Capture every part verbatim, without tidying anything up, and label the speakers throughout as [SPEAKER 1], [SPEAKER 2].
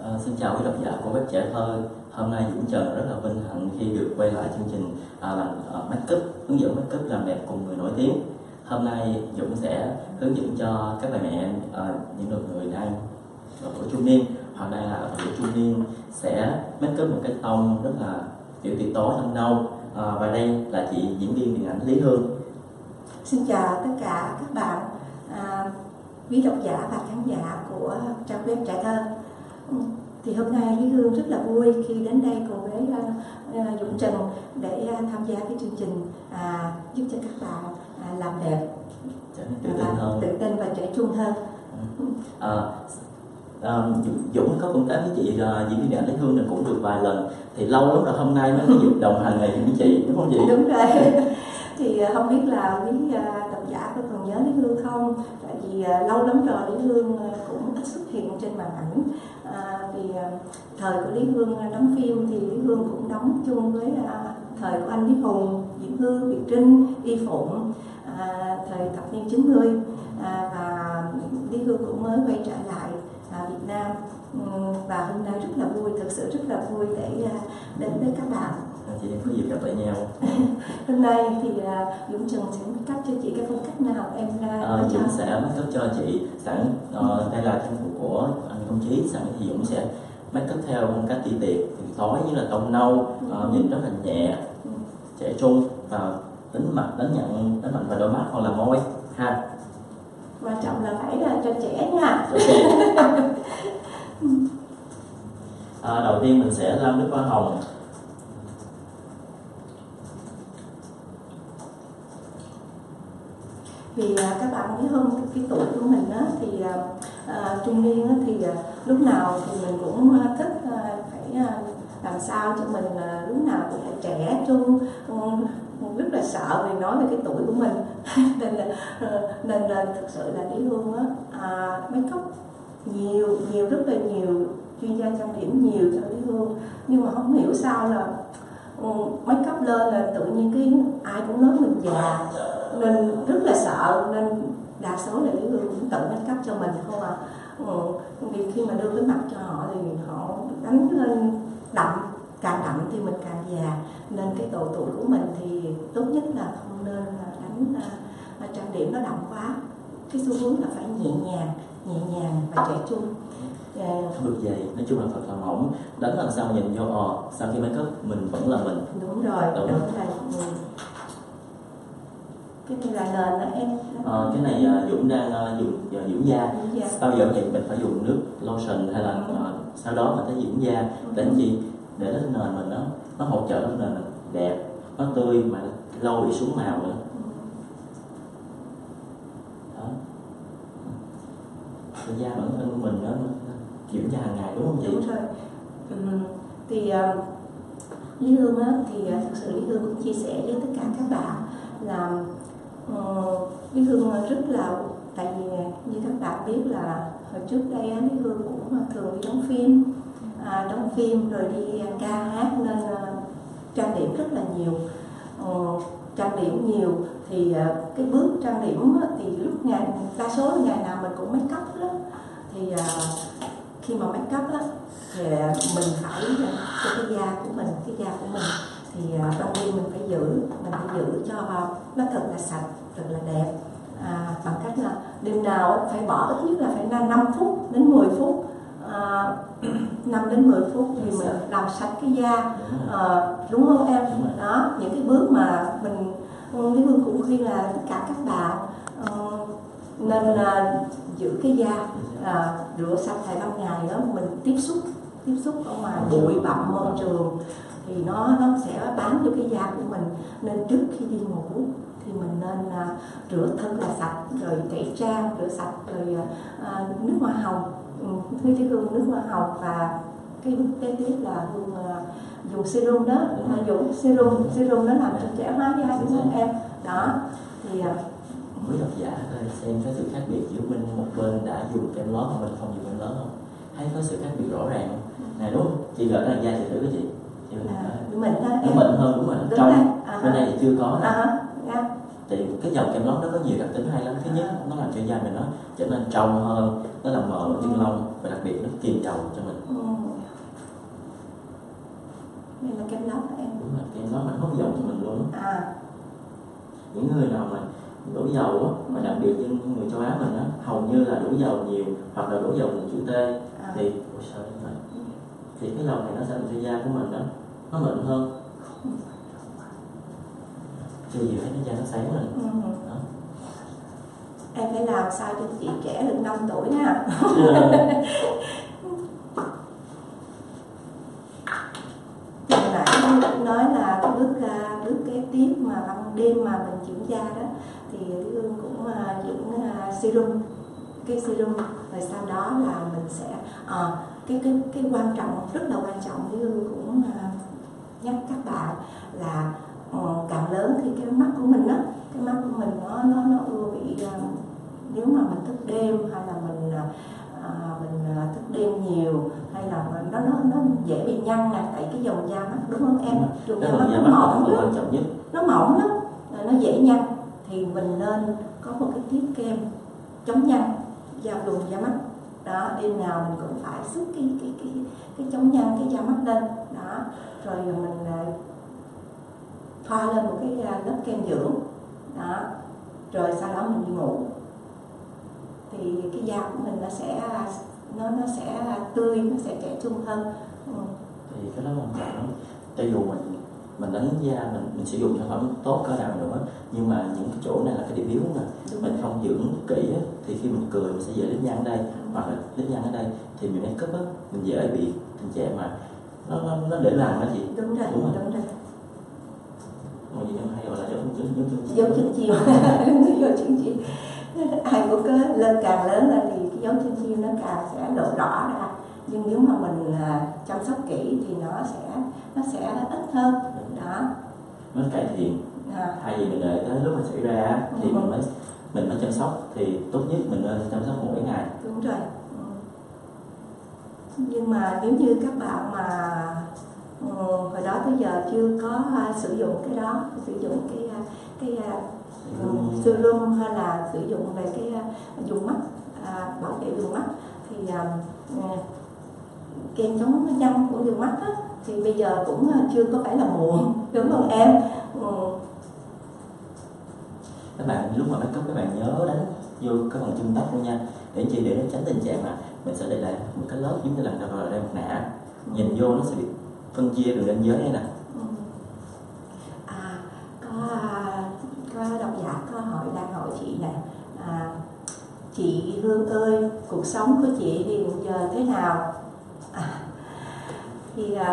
[SPEAKER 1] À, xin chào quý độc giả của web Trẻ Thơ. Hôm nay Dũng Trần rất là vinh hạnh khi được quay lại chương trình à, làm à, make up, hướng dẫn make up làm đẹp cùng người nổi tiếng. Hôm nay Dũng sẽ hướng dẫn cho các bà mẹ, à, những người đang ở tuổi trung niên hoặc đang là ở tuổi trung niên sẽ make up một cái tông rất là kiểu tiệt tối thâm nâu. À, và đây là chị diễn viên điện ảnh Lý Hương.
[SPEAKER 2] Xin chào tất cả các bạn, à, quý độc giả và khán giả của trang web Trẻ Thơ. Thì hôm nay Lý Hương rất là vui khi đến đây cùng với uh, Dũng Trần để uh, tham gia cái chương trình à, giúp cho các bạn à, làm đẹp,
[SPEAKER 1] tự tin hơn,
[SPEAKER 2] tự tin và trẻ trung hơn.
[SPEAKER 1] À, à, Dũng có công tác với chị uh, diễn viên điện ảnh Lý Hương này cũng được vài lần, thì lâu lắm rồi hôm nay mới có dịp đồng hành này với chị, đúng không chị?
[SPEAKER 2] Đúng rồi. Thì không biết là quý uh, độc giả có còn nhớ Lý Hương không? Tại vì uh, lâu lắm rồi Lý Hương uh, cũng ít xuất hiện trên màn ảnh. À, vì uh, thời của Lý Hương uh, đóng phim thì Lý Hương cũng đóng chung với uh, thời của anh Lý Hùng, Diễm Hương, Việt Trinh, Y Phụng, à, thời thập niên chín mươi, à, và Lý Hương cũng mới quay trở lại à, Việt Nam. Uhm, và hôm nay rất là vui, thực sự rất là vui để uh, đến với các bạn.
[SPEAKER 1] Chị em có dịp gặp lại nhau.
[SPEAKER 2] Hôm nay thì uh, Dũng Trần sẽ make up cho chị cái phong cách nào em uh,
[SPEAKER 1] à, Dũng sẽ make up cho chị sẵn. Uh, đây là trang phục của anh công chí, sẵn thì Dũng sẽ make up theo phong cách tỉ tiệt, tối như là tông nâu, uh, nhìn rất là nhẹ, trẻ trung và tính mặt, đánh nhận, đánh mạnh vào đôi mắt hoặc là môi ha.
[SPEAKER 2] Quan trọng là phải là cho trẻ nha.
[SPEAKER 1] Okay. À, đầu tiên mình sẽ lau nước hoa hồng.
[SPEAKER 2] Vì à, các bạn biết không, cái tuổi của mình á, thì à, à, trung niên á, thì à, lúc nào thì mình cũng à, thích à, phải à, làm sao cho mình à, lúc nào cũng phải trẻ trung. Um, rất là sợ vì nói về cái tuổi của mình. nên là nên là thực sự là Lý Hương á, à, make up nhiều nhiều rất là nhiều, chuyên gia trang điểm nhiều cho Lý Hương, nhưng mà không hiểu sao là um, make up lên là tự nhiên cái ai cũng nói mình già, nên rất là sợ, nên đa số là Lý Hương cũng tự make up cho mình không à. Ừ, vì khi mà đưa cái mặt cho họ thì họ đánh lên đậm, càng đậm thì mình càng già, nên cái độ tuổi của mình thì tốt nhất là không nên đánh uh, trang điểm nó đậm quá. Cái xu hướng là phải nhẹ nhàng, nhẹ nhàng và trẻ trung.
[SPEAKER 1] Yeah. Không được dày, nói chung là thật là mỏng, đánh làm sao mà nhìn vô ờ sau khi make up mình vẫn là mình.
[SPEAKER 2] Đúng rồi, đúng, đúng rồi. Ừ. Cái này là nền đó em.
[SPEAKER 1] Ờ, cái này uh, Dũng đang uh, dùng uh, dưỡng da.
[SPEAKER 2] da.
[SPEAKER 1] Bao giờ thì mình phải dùng nước lotion hay là uh, sau đó mình phải dưỡng da để làm gì? Để cái nền mình nó nó hỗ trợ cho nền mình đẹp, nó tươi mà lâu bị xuống màu nữa. Đó. Cái da bản thân của mình nó dưỡng da hàng ngày, đúng không chị?
[SPEAKER 2] Đúng rồi. Ừ. Thì uh, Lý Hương á, thì uh, thực sự Lý Hương cũng chia sẻ với tất cả các bạn là uh, Lý Hương rất là, tại vì như các bạn biết là hồi trước đây á, Lý Hương cũng thường đi đóng phim, à, đóng phim rồi đi ca hát, nên uh, trang điểm rất là nhiều. Uh, trang điểm nhiều thì uh, cái bước trang điểm á, thì lúc ngày đa số ngày nào mình cũng make up đó, thì uh, khi mà make up á, thì mình phải cho cái da của mình, cái da của mình thì uh, đầu tiên mình phải giữ, mình phải giữ cho nó thật là sạch, thật là đẹp, à, bằng cách là đêm nào phải bỏ ít nhất là phải năm phút đến mười phút, à, năm đến mười phút thì mình làm sạch cái da, à, đúng không em? Đó, những cái bước mà mình Lý Hương cũng khuyên là tất cả các bạn uh, nên uh, giữ cái da, à, rửa sạch vài ba ngày đó, mình tiếp xúc tiếp xúc ở ngoài bụi bặm môi trường thì nó nó sẽ bám vô cái da của mình, nên trước khi đi ngủ thì mình nên uh, rửa thật là sạch, rồi tẩy trang rửa sạch, rồi uh, nước hoa hồng, Lý um, Hương nước hoa hồng, và cái bước kế tiếp là Hương uh, dùng serum đó, uh, dùng serum serum nó làm cho trẻ hóa da, đúng không em? Đó thì uh,
[SPEAKER 1] quý độc giả xem cái sự khác biệt giữa bên một bên đã dùng kem lớn và mình không dùng kem lớn không? Thấy có sự khác biệt rõ ràng không? Này đúng không? Chị gỡ ra da chị thử cái gì? Chị
[SPEAKER 2] à, mình đó,
[SPEAKER 1] nó mịn hơn, đúng rồi. Trong
[SPEAKER 2] à,
[SPEAKER 1] bên này thì chưa có nè.
[SPEAKER 2] À, yeah.
[SPEAKER 1] Thì cái dòng kem lớn nó có nhiều đặc tính hay lắm. Thứ nhất, nó làm cho da mình nó trở nên trong hơn, nó làm mờ chân lông, và đặc biệt nó kiềm trầu cho mình.
[SPEAKER 2] Ừ.
[SPEAKER 1] đúng rồi, cái nó mạnh hút dầu cho mình luôn á.
[SPEAKER 2] À.
[SPEAKER 1] Những người nào mà đổ dầu á, mà đặc biệt như người châu Á mình á, hầu như là đổ dầu nhiều hoặc là đổ dầu hình chữ T à. Thì ôi sao như vậy? Thì cái dầu này nó sẽ làm cho da của mình đó nó mịn hơn. Chưa gì thấy cái da nó sáng lên. Ừ. Đó.
[SPEAKER 2] Em phải làm sao cho chị trẻ được năm tuổi nha. Hồi nãy nói là cái bước bước kế tiếp mà ban đêm mà mình dưỡng da đó thì Lý Hương cũng uh, dưỡng uh, serum, cái serum rồi sau đó là mình sẽ uh, cái cái cái quan trọng, rất là quan trọng, Lý Hương cũng uh, nhắc các bạn là uh, càng lớn thì cái mắt của mình á, cái mắt của mình nó nó nó ưa bị uh, nếu mà mình thức đêm hay là mình uh, mình uh, thức đêm nhiều hay là nó nó nó dễ bị nhăn nè, tại cái dòng da mắt, đúng không em? Dòng da mắt nó mỏng lắm, nó mỏng lắm, nó dễ nhăn, thì mình nên có một cái tiếp kem chống nhăn da vùng da mắt đó, đêm nào mình cũng phải xức cái cái cái cái chống nhăn cái da mắt lên đó, rồi mình thoa lên một cái lớp kem dưỡng đó, rồi sau đó mình đi ngủ thì cái da của mình nó sẽ nó nó sẽ tươi, nó sẽ trẻ trung hơn. Ừ.
[SPEAKER 1] Thì cái đó quan trọng lắm, cho dù mình mình đánh da mình, mình sử dụng sản phẩm tốt cỡ nào nữa, nhưng mà những cái chỗ này là cái điểm yếu nè, mình không dưỡng kỹ á, thì khi mình cười mình sẽ dễ lít nhăn ở đây, hoặc là lít nhăn ở đây thì mình make up á, mình dễ bị tình trạng mà nó nó, nó để làm đó chị.
[SPEAKER 2] Đúng rồi, đúng rồi, đúng rồi.
[SPEAKER 1] Một gì em hay gọi là dấu chân
[SPEAKER 2] dấu chân chim, dấu chân chim. Ai cũng có lên càng lớn lên thì cái dấu chân chim nó càng sẽ lộ rõ ra, nhưng nếu mà mình chăm sóc kỹ thì nó sẽ nó sẽ ít hơn đó,
[SPEAKER 1] nó cải thiện. À. Thay vì mình đợi tới lúc mà xảy ra thì ừ. mình mới mình mới chăm sóc, thì tốt nhất mình nên chăm sóc mỗi ngày.
[SPEAKER 2] Đúng rồi. Ừ. Nhưng mà nếu như các bạn mà ừ, hồi đó tới giờ chưa có uh, sử dụng cái đó, sử dụng cái uh, cái uh, serum hay là sử dụng về cái uh, dùng mắt, uh, bảo vệ vùng mắt thì uh, kem chống nhăn của vùng mắt á, thì bây giờ cũng chưa có phải là muộn, đúng không em? Ừ.
[SPEAKER 1] Các bạn lúc mà make up các bạn nhớ đánh vô cái phần chân tóc luôn nha, để chi để nó tránh tình trạng mà mình sẽ để lại một cái lớp giống như là gọi là đây mặt nạ, ừ. Nhìn vô nó sẽ bị phân chia đường ranh giới này nè.
[SPEAKER 2] Ừ. À, có có độc giả có hỏi đang hỏi chị nè, à, chị Hương ơi, cuộc sống của chị hiện giờ thế nào? À, thì uh,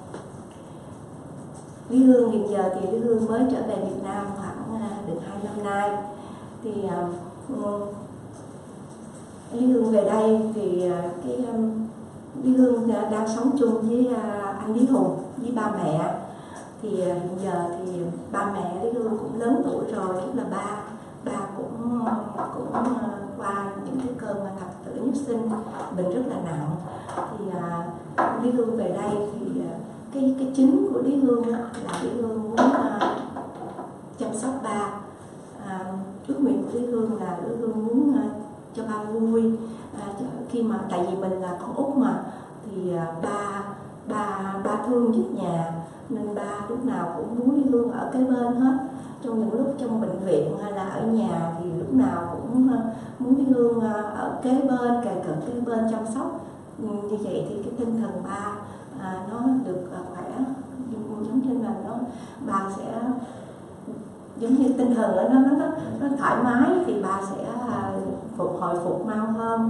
[SPEAKER 2] Lý Hương hiện giờ thì Lý Hương mới trở về Việt Nam khoảng uh, được hai năm nay, thì uh, Lý Hương về đây thì uh, cái um, Lý Hương uh, đang sống chung với uh, anh Lý Hùng với ba mẹ, thì uh, hiện giờ thì ba mẹ Lý Hương cũng lớn tuổi rồi, tức là ba ba cũng cũng uh, qua những cái cơn mà thập tử nhất sinh, bệnh rất là nặng, thì uh, Lý Hương về đây thì uh, cái cái chính của Lý Hương là Lý Hương muốn uh, chăm sóc ba. Uh, ước nguyện của Lý Hương là Lý Hương muốn uh, cho ba vui, uh, khi mà tại vì mình là con út mà, thì uh, ba ba ba thương nhất nhà, nên ba lúc nào cũng muốn Lý Hương ở kế bên hết. Trong những lúc trong bệnh viện hay là ở nhà thì lúc nào cũng uh, muốn Lý Hương uh, ở kế bên, kề cận kế bên chăm sóc. Ừ, như vậy thì cái tinh thần ba à, nó được uh, khỏe, giống như là nó ba sẽ giống như tinh thần nó nó nó, nó thoải mái thì ba sẽ uh, phục hồi phục mau hơn.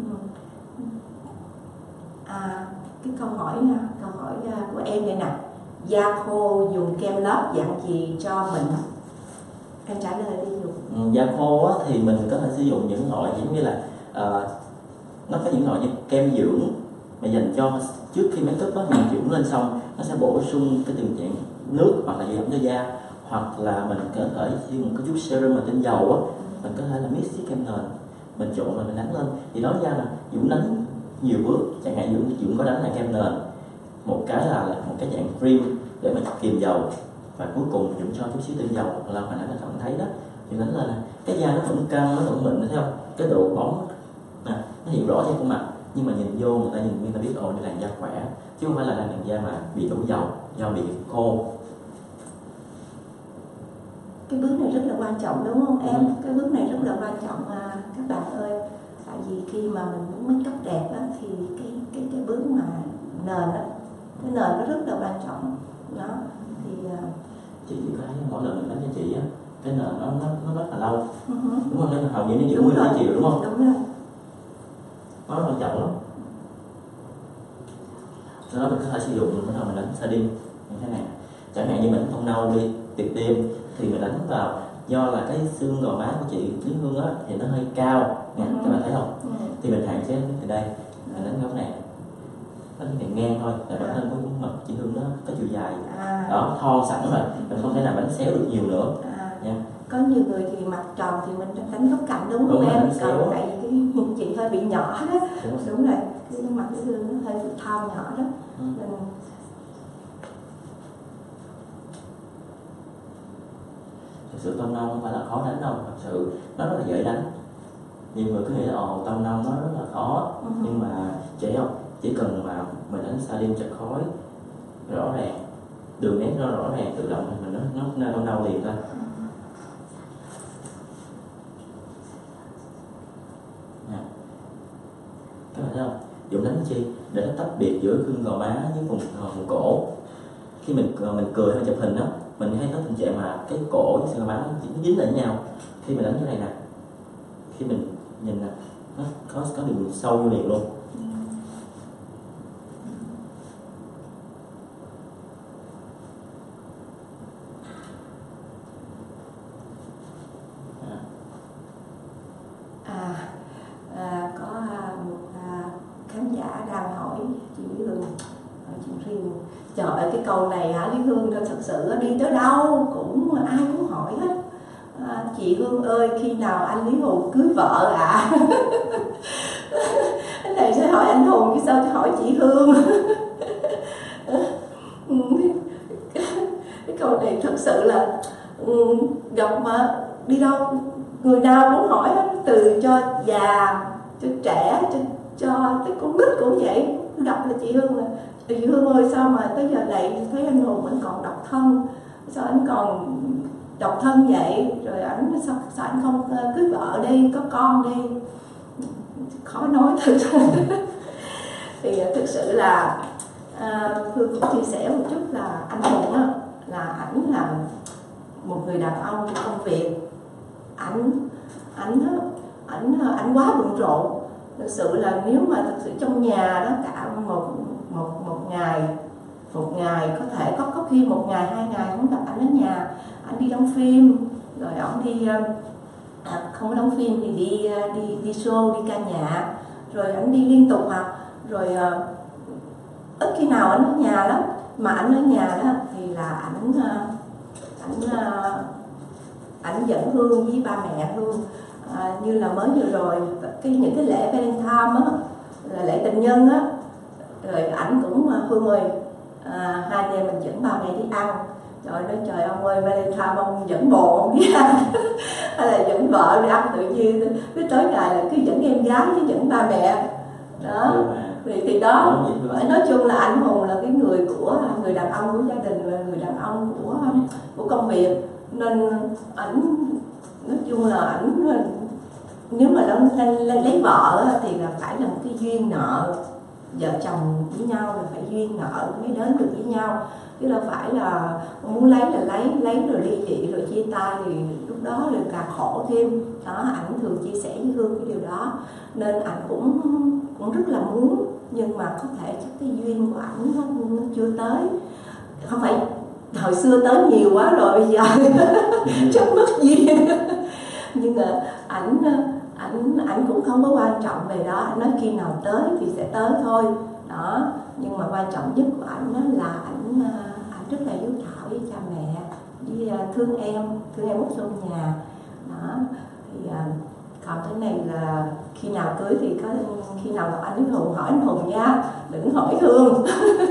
[SPEAKER 2] À, cái câu hỏi câu hỏi uh, của em đây nè, da khô dùng kem lót dạng gì cho mình? Em trả lời đi Dục.
[SPEAKER 1] Ừ, da khô á, thì mình có thể sử dụng những loại giống như là uh, nó có những loại như kem dưỡng mà dành cho trước khi make up á, mình dưỡng lên xong nó sẽ bổ sung cái tình trạng nước hoặc là dưỡng cho da, hoặc là mình có thể sử dụng cái chút serum mà trên dầu á, mình có thể là mix với kem nền mình trộn rồi mình đánh lên, thì đó ra là Dũng đánh nhiều bước, chẳng hạn Dũng Dũng có đánh là kem nền, một cái là, là một cái dạng cream để mà kiềm dầu, và cuối cùng Dũng cho chút xíu tinh dầu là hồi nãy là các bạn thấy đó, thì đánh lên là cái da nó vẫn căng, nó vẫn mịn, thấy không? Cái độ bóng à, nó hiện rõ trên khuôn mặt, nhưng mà nhìn vô người ta nhìn người ta biết ồ đây là làn da khỏe, chứ không phải là làn da mà bị đổ dầu do bị khô
[SPEAKER 2] cái bước này rất là quan trọng đúng không em?
[SPEAKER 1] Ừ.
[SPEAKER 2] Cái bước này rất là quan trọng à, các bạn ơi. Tại vì khi mà mình muốn make up đẹp á, thì cái cái cái bước mà nền á, cái nền nó rất là quan trọng đó. Thì à,
[SPEAKER 1] chị chỉ cái mỗi lần mình đánh cho chị á, cái nền nó nó nó rất là lâu,
[SPEAKER 2] uh-huh.
[SPEAKER 1] đúng không? Nên hầu như nó giữ nguyên cái chiều đúng không?
[SPEAKER 2] Đúng rồi.
[SPEAKER 1] Nó rất quan trọng lắm. Sau đó mình có thể sử dụng bắt đầu mình đánh shading như thế này. Chẳng hạn như mình tông nâu đi, tiệp đêm thì mình đánh vào, do là cái xương gò má của chị Lý Hương á thì nó hơi cao nè,
[SPEAKER 2] Ừ.
[SPEAKER 1] các bạn thấy không?
[SPEAKER 2] Ừ.
[SPEAKER 1] Thì mình hạn chế từ đây, mình đánh góc này, đánh cái này ngang thôi, tại bản thân của mặt chị Hương nó có chiều dài,
[SPEAKER 2] À.
[SPEAKER 1] đó thon sẵn rồi, mình không thể nào đánh xéo được nhiều nữa.
[SPEAKER 2] À.
[SPEAKER 1] Nha.
[SPEAKER 2] Có nhiều người thì mặt tròn thì mình đánh góc cạnh đúng không
[SPEAKER 1] Đúng
[SPEAKER 2] em?
[SPEAKER 1] rồi, xéo.
[SPEAKER 2] Còn tại vì cái chị hơi bị nhỏ đó.
[SPEAKER 1] Đúng rồi.
[SPEAKER 2] Đúng rồi, cái mặt Lý Hương nó hơi bị thon nhỏ đó.
[SPEAKER 1] Ừ.
[SPEAKER 2] Nên
[SPEAKER 1] Thực sự tông nông không phải là khó đánh đâu, thật sự nó rất là dễ đánh. Nhiều người cứ nghĩ là ồ tông nông nó rất là khó,
[SPEAKER 2] uh-huh.
[SPEAKER 1] nhưng mà dễ không? Chỉ cần mà mình đánh shading chật khói rõ ràng, đường nét nó rõ ràng, tự động thì mình nó nó tông nâu liền thôi. Nè, các bạn thấy không? Dũng đánh chi để nó tách biệt giữa khung gò má với vùng, vùng cổ. Khi mình mình cười hay chụp hình đó, mình hay có tình trạng mà cái cổ với xương gò má nó dính lại với nhau. Khi mình đánh như này nè, khi mình nhìn nè, nó có có đường sâu vô liền luôn.
[SPEAKER 2] À, à có một à, khán giả đang hỏi chị Lý Hương, hỏi chị Riêng, trời ơi cái câu này hả Lý Hương thật sự đi tới đâu cũng ai cũng hỏi hết. À, chị Hương ơi khi nào anh Lý Hùng cưới vợ ạ? À? Cái này sẽ hỏi anh Hùng chứ sao hỏi chị Hương? Cái câu này thật sự là gặp mà đi đâu người nào cũng hỏi hết, từ cho già cho trẻ cho cho tới con nít cũng vậy. Gặp là chị Hương là chị Hương ơi sao mà tới giờ này thấy anh Hùng anh còn độc thân, sao anh còn độc thân vậy, rồi anh sao, sao anh không cưới vợ đi, có con đi. Khó nói thật. Thì thực sự là à, Hương cũng chia sẻ một chút là anh Hùng á, là ảnh là một người đàn ông công việc, ảnh ảnh ảnh ảnh quá bận rộn. Thực sự là nếu mà thực sự trong nhà đó cả một một một ngày một ngày có thể có có khi một ngày hai ngày không gặp ảnh ở nhà, ảnh đi đóng phim rồi ông đi à, không có đóng phim thì đi đi đi show, đi ca nhạc, rồi ảnh đi liên tục à, rồi à, ít khi nào ảnh ở nhà lắm, mà ảnh ở nhà đó thì là ảnh ảnh ảnh dẫn Hương với ba mẹ Hương à, như là mới vừa rồi cái những cái lễ Valentine á, là lễ tình nhân á, rồi ảnh cũng Hương ơi à, hai anh em mình dẫn ba mẹ đi ăn. Trời nói trời ông ơi Valentine ông dẫn bồ ông đi ăn hay là dẫn vợ đi ăn, tự nhiên cứ tới ngày là cứ dẫn em gái với dẫn ba mẹ đó. Thì, thì đó nói chung là anh Hùng là cái người của người đàn ông của gia đình và người đàn ông của của công việc, nên ảnh nói chung là ảnh nếu mà nó lấy vợ thì là phải là một cái duyên nợ, vợ chồng với nhau là phải duyên nợ mới đến được với nhau, chứ đâu phải là muốn lấy là lấy lấy rồi ly dị rồi chia tay thì lúc đó là càng khổ thêm đó. Ảnh thường chia sẻ với Hương cái điều đó, nên ảnh cũng cũng rất là muốn, nhưng mà có thể chắc cái duyên của ảnh nó, nó chưa tới, không phải hồi xưa tới nhiều quá rồi bây giờ chắc mất duyên. Nhưng mà ảnh ảnh ảnh cũng không có quan trọng về đó, ảnh nói khi nào tới thì sẽ tới thôi đó. Nhưng mà quan trọng nhất của ảnh là ảnh ảnh rất là hiếu thảo với cha mẹ, với thương em thương em út trong nhà đó. Thì còn cái này là khi nào cưới thì có khi nào gặp anh Hùng hỏi anh Hùng nha, đừng hỏi Hương.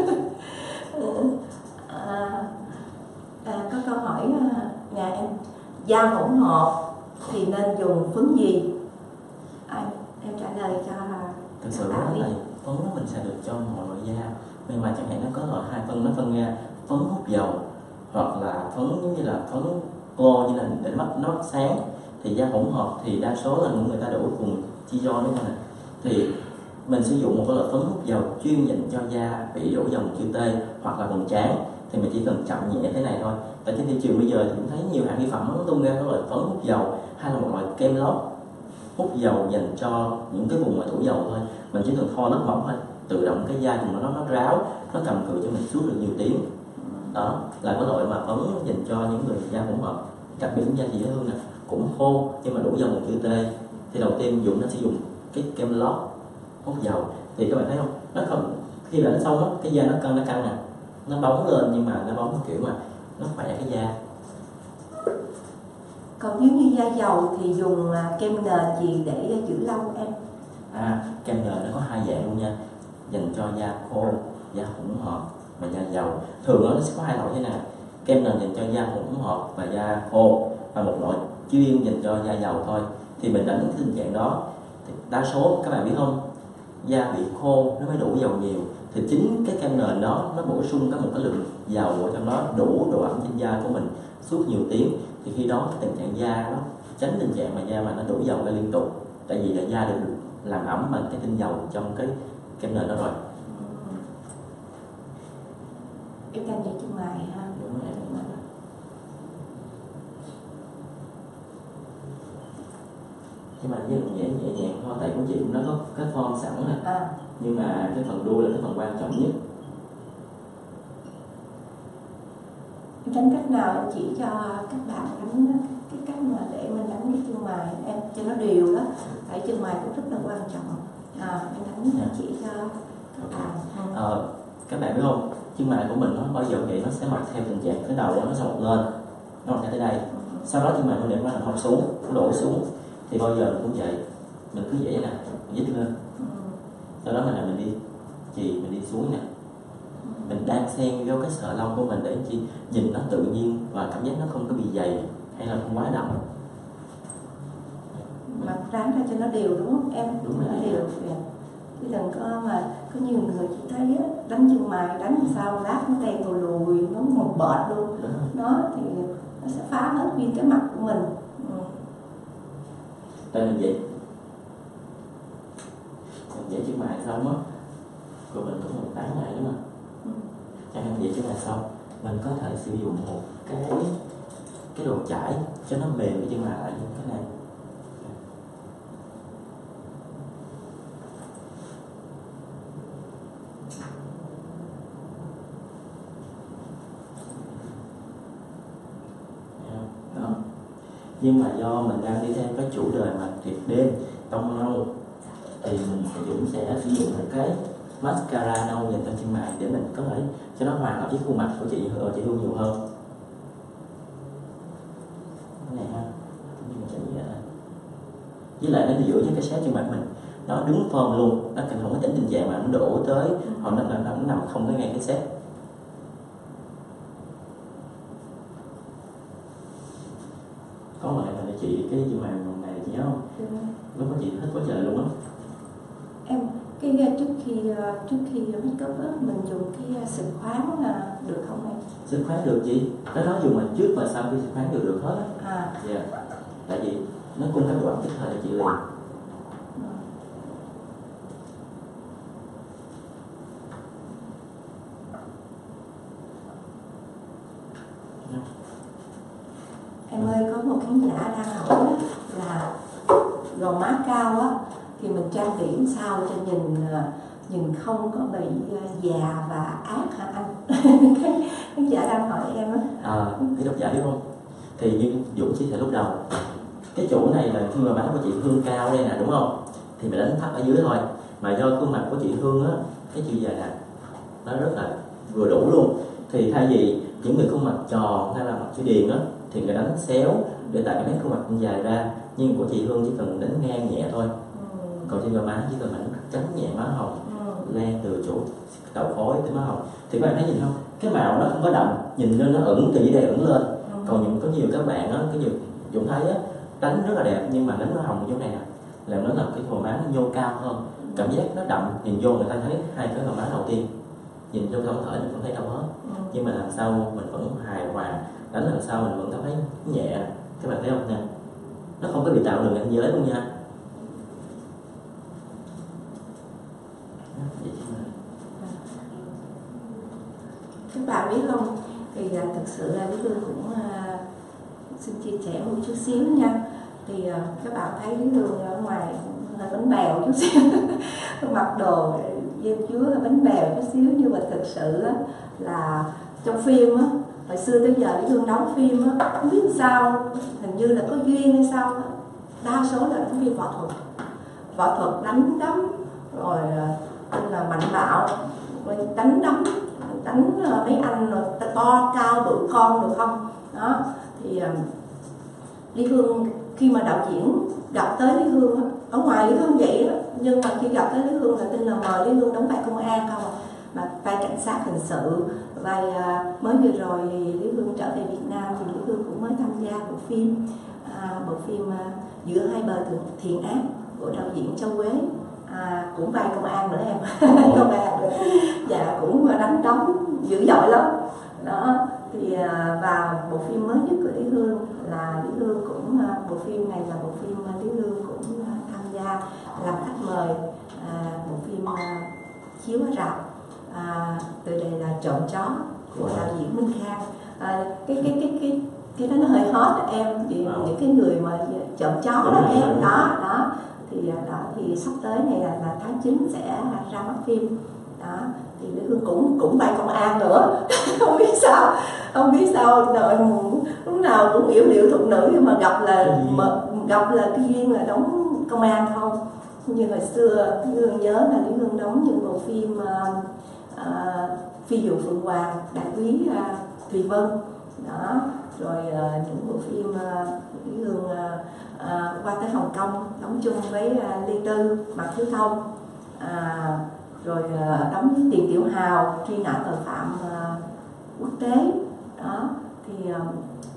[SPEAKER 2] à, à, có câu hỏi nhà em da hỗn hợp thì nên dùng phấn gì? À, em trả lời cho
[SPEAKER 1] thực sự đó là phấn mình sẽ được cho mọi loại da, nhưng mà chẳng hạn nó có loại hai phân, nó phân ra phấn hút dầu hoặc là phấn giống như là phấn glow như là để mắt nó sáng. Thì da hỗn hợp thì đa số là những người ta đổ cùng T-zone đó nè. Thì mình sử dụng một cái loại phấn hút dầu chuyên dành cho da bị đổ dầu chữ T hoặc là vùng trán. Thì mình chỉ cần chậm nhẹ thế này thôi. Tại trên thị trường bây giờ thì cũng thấy nhiều hãng mỹ phẩm nó tung ra các loại phấn hút dầu hay là một loại kem lót hút dầu dành cho những cái vùng mà đổ dầu thôi. Mình chỉ cần thoa nước mỏng thôi, tự động cái da chúng nó nó ráo, nó cầm cự cho mình suốt được nhiều tiếng. Đó là cái loại mà phấn dành cho những người da hỗn hợp, đặc biệt da chị Hương nè, cũng khô nhưng mà đổ dầu một chữ T. Thì đầu tiên dùng nó sẽ dùng cái kem lót hút dầu. Thì các bạn thấy không, nó không khi đánh xong á, cái da nó căng nó căng nè, nó bóng lên nhưng mà nó bóng kiểu mà nó khỏe cái da.
[SPEAKER 2] Còn nếu như da dầu thì dùng kem nền gì để giữ lâu em?
[SPEAKER 1] À, kem nền nó có hai dạng luôn nha, dành cho da khô, da hỗn hợp và da dầu. Thường nó sẽ có hai loại thế này: kem nền dành cho da hỗn hợp và da khô, và một loại chuyên dành cho da dầu thôi. Thì mình đánh cái tình trạng đó thì đa số các bạn biết không, da bị khô nó mới đổ dầu nhiều, thì chính cái kem nền đó nó bổ sung có một cái lượng dầu ở trong đó, đủ độ ẩm trên da của mình suốt nhiều tiếng. Thì khi đó cái tình trạng da nó tránh tình trạng mà da mà nó đổ dầu ra liên tục, tại vì là da được làm ẩm bằng cái tinh dầu trong cái kem nền đó rồi.
[SPEAKER 2] Em đang để chân mày ha.
[SPEAKER 1] Đúng rồi. Nhưng mà với nhẹ nhẹ nhàng thôi, tại của chị nó có cái form sẵn nè. À. Nhưng mà cái phần đuôi là cái phần quan trọng nhất.
[SPEAKER 2] Em đánh cách nào em chỉ cho các bạn đánh cái cách mà để mình đánh cái chân mày em cho nó đều đó, tại chân mày cũng rất là quan trọng. À, em đánh yeah. chỉ cho các bạn.
[SPEAKER 1] Okay. Ờ, các bạn biết không, chân mày của mình nó bao giờ vậy nó sẽ mọc theo tình trạng cái đầu nó sẽ mọc lên, nó mọc theo tới đây. Ừ. Sau đó chân mày mình để nó học xuống, nó đổ xuống. Thì bao giờ mình cũng vậy, mình cứ vậy nè, dít lên. Ừ. Sau đó mình là mình đi chì, mình đi xuống nè. Mình đang xen vô cái sợi lông của mình để chi nhìn nó tự nhiên và cảm giác nó không có bị dày hay là không quá đậm.
[SPEAKER 2] Mà ráng ra cho nó đều đúng không em?
[SPEAKER 1] Đúng rồi.
[SPEAKER 2] Nó đều. Chứ đừng có mà có nhiều người chỉ thấy á, đánh chân mày đánh làm sao lát nó đen tù lùi, nó một bệt luôn. Đó thì nó sẽ phá hết nguyên cái mặt của mình. Ừ.
[SPEAKER 1] Tại mình vậy, mình vậy chân mày xong á, rồi mình cũng một tán lại đúng không? Ừ. Cho nên vậy chân mày xong, mình có thể sử dụng một cái cái đồ chải cho nó mềm cái chân mày lại như thế này. Đó. Nhưng mà do mình đang đi theo cái chủ đề mà thiệt đêm tông nâu thì mình sẽ cũng sẽ sử dụng một cái mascara nâu dành cho chân mày để mình có thể cho nó hòa hợp với khuôn mặt của chị ở chị Hương nhiều hơn. Cái này ha, nhưng mà sẽ như vậy. Với lại nó giữa với cái xé chân mặt mình nó đứng form luôn, nó không có tính tình trạng mà nó đổ tới hoặc nó, nó, nó nằm không có ngay cái xếp. Có một lần là chị cái chân mày này chị nhớ không? Ừ. Lúc đó chị thích quá trời luôn á.
[SPEAKER 2] Em cái trước khi trước khi make up á, mình dùng cái xịt khoáng là được không em?
[SPEAKER 1] Xịt khoáng được chị, cái đó dùng mà trước và sau khi xịt khoáng đều được hết á.
[SPEAKER 2] À.
[SPEAKER 1] Dạ. Yeah. Tại vì nó cung cấp độ ẩm tức thời cho chị liền.
[SPEAKER 2] Em ơi, có một khán giả đang hỏi là gò má cao á thì mình trang điểm sao cho nhìn nhìn không có bị già và ác hả anh? Khán giả đang hỏi em á.
[SPEAKER 1] À, cái độc giả biết không? Thì như Dũng chia sẻ lúc đầu, cái chỗ này là khi mà má của chị Hương cao đây nè đúng không? Thì mình đánh thấp ở dưới thôi. Mà do khuôn mặt của chị Hương á, cái chiều dài nè, nó rất là vừa đủ luôn. Thì thay vì những người khuôn mặt tròn hay là mặt chữ điền á thì người đánh xéo để tạo cái khuôn mặt dài ra, nhưng của chị Hương chỉ cần đánh ngang nhẹ thôi. Ừ. Còn trên gò má chỉ cần đánh tránh nhẹ má hồng, ừ. lan từ chỗ đầu khối tới má hồng. Thì các bạn thấy nhìn không? Cái màu nó không có đậm, nhìn lên nó ửng từ dưới đây ửng lên. Ừ. Còn những có nhiều các bạn á, có nhiều Dũng thấy á, đánh rất là đẹp nhưng mà đánh nó hồng chỗ này nè, làm nó làm cái gò má nó nhô cao hơn, cảm giác nó đậm, nhìn vô người ta thấy hai cái gò má đầu tiên nhìn vô không thở mình cũng thấy đau hết,
[SPEAKER 2] ừ.
[SPEAKER 1] nhưng mà làm sao mình vẫn hài hòa, đánh làm sao mình vẫn cảm thấy nhẹ. Các bạn thấy không nha, nó không có bị tạo đường ranh giới luôn nha.
[SPEAKER 2] Các bạn biết không, thì là thực sự là Lý Hương cũng uh, xin chia sẻ một chút xíu nha. Thì uh, các bạn thấy Lý Hương ở ngoài hơi bánh bèo chút xíu, mặc đồ dêu chúa bánh bèo chút xíu, nhưng mà thực sự á, là trong phim á, hồi xưa tới giờ Lý Hương đóng phim á, không biết sao, hình như là có duyên hay sao, đa số là đóng phim võ thuật, võ thuật đánh đấm, rồi uh, là mạnh bạo, rồi đánh đấm, đánh mấy anh to cao bự con được không đó. Thì uh, Lý Hương khi mà đạo diễn gặp tới Lý Hương, ở ngoài Lý Hương vậy đó, nhưng mà khi gặp tới Lý Hương là tin là mời Lý Hương đóng vai công an không, mà vai cảnh sát hình sự. Vai uh, mới vừa rồi thì Lý Hương trở về Việt Nam thì Lý Hương cũng mới tham gia bộ phim uh, bộ phim uh, Giữa Hai Bờ Thiện Ác của đạo diễn Châu Quế. À, cũng vai công an nữa em, công an nữa, và cũng đánh đấm dữ dội lắm đó. Thì à, và bộ phim mới nhất của Lý Hương là Lý Hương cũng à, bộ phim này là bộ phim mà Lý Hương cũng à, tham gia làm khách mời, à, bộ phim à, chiếu ở rạp, à, tựa đề là Trộm Chó của đạo diễn Minh Khang. À, cái cái cái cái cái đó nó hơi hot em, vì những cái người mà trộm chó đó em, đó đó thì đó thì sắp tới này là, là tháng chín sẽ ra mắt phim đó. Thì Lý Hương cũng cũng vai công an nữa không biết sao không biết sao đợi, lúc nào cũng yểu điệu thục nữ, nhưng mà gặp là mà, gặp là cái duyên là đóng công an không. Như hồi xưa Lý Hương nhớ là Lý Hương đóng những bộ phim uh, uh, Phi Dụ Phượng Hoàng, Đại Úy uh, Thùy Vân đó, rồi uh, những bộ phim uh, Lý Hương uh, uh, qua tới Hồng Kông đóng chung với uh, Ly Tư, Mạc Thứ Thông, uh, rồi uh, đóng với Tiền Tiểu Hào, truy nã tội phạm uh, quốc tế đó. Thì uh,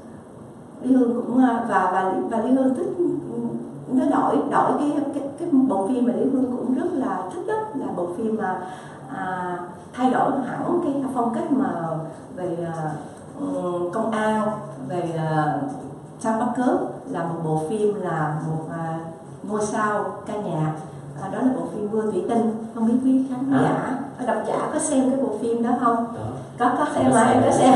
[SPEAKER 2] Lý Hương cũng uh, và và và Lý Hương thích, nó đổi đổi cái cái cái bộ phim mà Lý Hương cũng rất là thích đó, là bộ phim mà à, thay đổi hẳn cái phong cách mà về uh, công an, về uh, săn bắt cướp, là một bộ phim là một uh, ngôi sao ca nhạc, à, đó là bộ phim Mưa Thủy Tinh. Không biết quý khán giả à. độc giả có xem cái bộ phim đó không? Đó. có có xem mà em có xem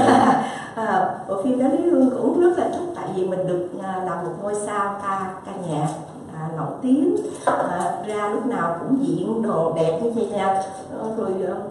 [SPEAKER 2] à, bộ phim đó Lý Hương cũng rất là thích, tại vì mình được uh, làm một ngôi sao ca ca nhạc à, nổi tiếng, à, ra lúc nào cũng diện đồ đẹp như vậy nè, rồi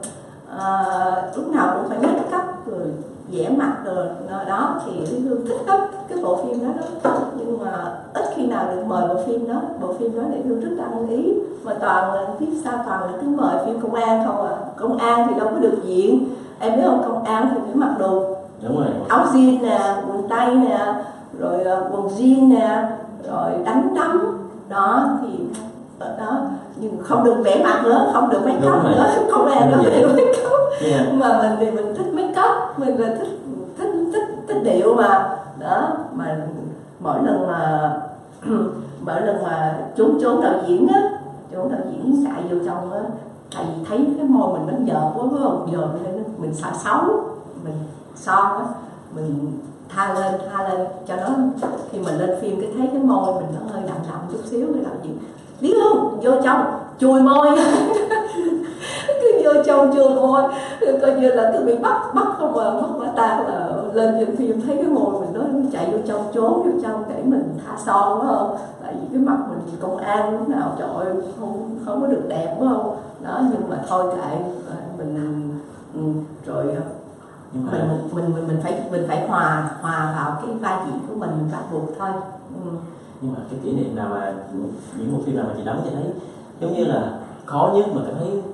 [SPEAKER 2] à, lúc nào cũng phải make up rồi vẽ mặt rồi đó. Thì Lý Hương thích lắm cái bộ phim đó, đó nhưng mà ít khi nào được mời bộ phim đó. Bộ phim đó Lý Hương rất ăn ý, mà toàn là biết sao toàn là cứ mời phim công an không à. Công an thì đâu có được diện, em biết không, công an thì phải mặc đồ
[SPEAKER 1] đúng rồi,
[SPEAKER 2] áo jean nè, quần tây nè, rồi quần jean nè, rồi đánh đấm đó. Thì đó, nhưng không được vẽ mặt nữa, không được make up nữa, không em đâu được make up. Yeah. Mà mình thì mình thích make up, mình là thích thích thích thích điệu mà đó. Mà mỗi lần mà mỗi lần mà trốn trốn đạo diễn á, trốn đạo diễn chạy vô trong á, tại vì thấy cái môi mình nó dợt quá, phải không, dợt nên mình sợ xấu, mình son á, mình tha lên tha lên cho nó, khi mình lên phim cái thấy cái môi mình nó hơi đậm đậm chút xíu, cái đạo diễn biết không, vô trong chùi môi cứ vô trong chùi môi, coi như là cứ bị bắt bắt không mà bắt quả tang là lên trên phim thấy cái môi mình nó chạy vô trong, trốn vô trong để mình tha son, phải không? Tại vì cái mặt mình công an lúc nào trời ơi không không có được đẹp, phải không đó. Nhưng mà thôi kệ mình, rồi mình mình mình mình phải mình phải hòa hòa vào cái vai diễn của mình, mình bắt buộc thôi. Ừ.
[SPEAKER 1] Nhưng mà cái kỷ niệm nào mà những bộ phim nào mà chị đóng chị thấy giống như là khó nhất mà cảm thấy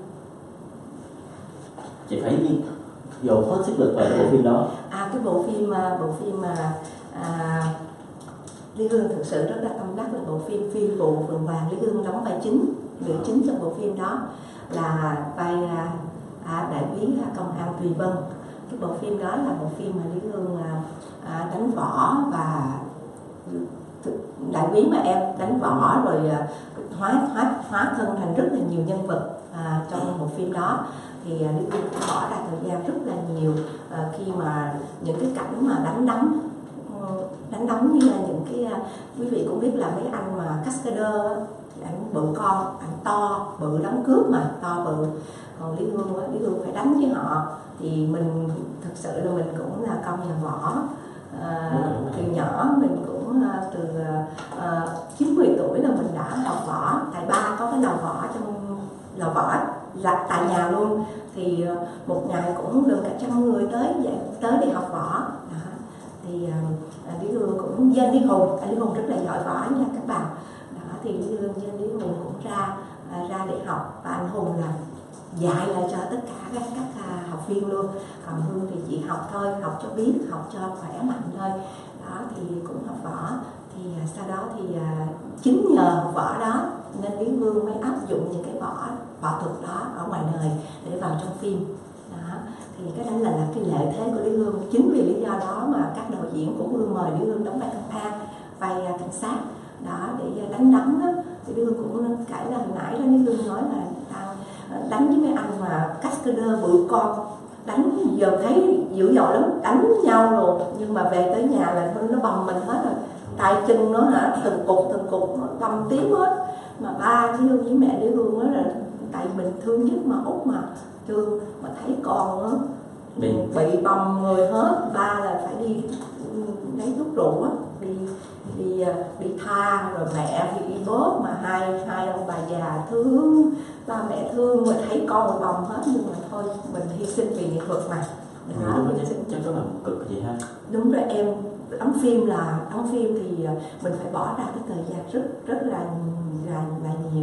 [SPEAKER 1] chị phải dồn hết sức lực vào cái bộ phim đó?
[SPEAKER 2] À, cái bộ phim bộ phim mà à, Lý Hương thực sự rất là tâm đắc là bộ phim Phi Vụ Phượng Hoàng. Lý Hương đóng vai chính, nữ chính trong bộ phim đó là vai à, đại úy công an Thùy Vân. Cái bộ phim đó là bộ phim mà Lý Hương à, đánh võ và đại úy mà em đánh võ rồi hóa hóa hóa thân thành rất là nhiều nhân vật à, trong bộ phim đó. thì Lý Hương cũng bỏ ra thời gian rất là nhiều à, khi mà những cái cảnh mà đánh đấm đánh đấm như là những cái quý vị cũng biết là mấy anh mà cascader thì ảnh bự con, ảnh to bự đấm cướp mà to bự, còn Lý Hương Lý Hương phải đánh với họ thì mình thực sự là mình cũng là con nhà võ. À, từ nhỏ mình cũng từ chín mười tuổi là mình đã học võ, tại ba có cái lò võ trong lò võ là tại nhà luôn, thì một ngày cũng gần cả trăm người tới tới để học võ. Đó. Thì à, Lý Hương cũng dân Lý Hùng, anh Lý Hùng rất là giỏi võ nha các bạn. Đó thì Lý Hương dân Lý Hùng cũng ra à, ra để học, và anh Hùng là dạy lại cho tất cả các các uh, học viên luôn. Còn Hương thì chỉ học thôi, học cho biết, học cho khỏe mạnh thôi. Đó thì cũng học võ. Thì uh, sau đó thì uh, chính nhờ học võ đó nên Lý Hương mới áp dụng những cái võ võ thuật đó ở ngoài đời để vào trong phim. Đó thì cái đó là, là cái lợi thế của Lý Hương. Chính vì lý do đó mà các đạo diễn cũng ưa mời Lý Hương đóng vai công an, vai uh, cảnh sát đó để uh, đánh đấm đó. Thì Lý Hương cũng kể là hồi nãy đó Lý Hương nói là tao đánh với mấy anh mà cascader bự con, đánh giờ thấy dữ dội lắm, đánh nhau rồi nhưng mà về tới nhà là nó bầm mình hết rồi, tay chân nó hả từng cục từng cục nó bầm tím hết. Mà ba Lý Hương với mẹ Lý Hương nói là tại mình thương nhất mà út mà thương mà thấy con nó bị bị bầm người hết, ba là phải đi lấy thuốc rượu á, đi đi đi tha, rồi mẹ thì đi bóp, mà hai hai ông bà già thương, ba mẹ thương mà thấy con mà bầm hết, nhưng mà thôi mình hy sinh vì nghệ thuật mà.
[SPEAKER 1] Đó, ừ, chắc, chắc đó là một cực gì ha. Đúng
[SPEAKER 2] rồi em, đóng phim là đóng phim thì mình phải bỏ ra cái thời gian rất rất là là, là nhiều.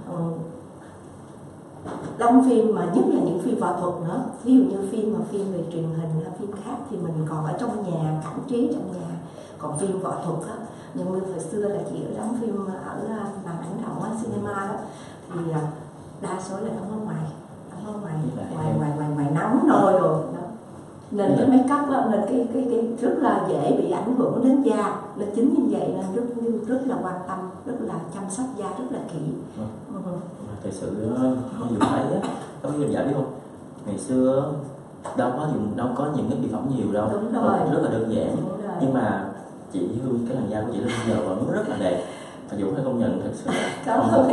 [SPEAKER 2] Đóng phim mà nhất là những phim võ thuật nữa, ví dụ như phim mà phim về truyền hình hay phim khác thì mình còn ở trong nhà, cảnh trí trong nhà. Còn phim võ thuật á, nhưng mà thời xưa là chỉ ở đóng phim ở màn ảnh rộng, cinema đó, thì đa số là đóng ở ngoài, đóng ở ngoài ngoài ngoài ngoài, ngoài nóng nôi rồi đó. Nên cái make up đó, nên cái cái cái rất là dễ bị ảnh hưởng đến da, nên chính như vậy nên rất rất là quan tâm, rất là chăm sóc da rất là kỹ.
[SPEAKER 1] Ừ. Ừ. Thật sự không dùng thấy á, có biết giải biết không? Ngày xưa đâu có dùng, đâu có những cái mỹ phẩm nhiều đâu,
[SPEAKER 2] đúng rồi.
[SPEAKER 1] Rất là đơn giản, nhưng mà chị Hương, cái làn da của chị đến bây giờ vẫn rất là đẹp, và Dũng phải công nhận thật sự.
[SPEAKER 2] Cảm ơn.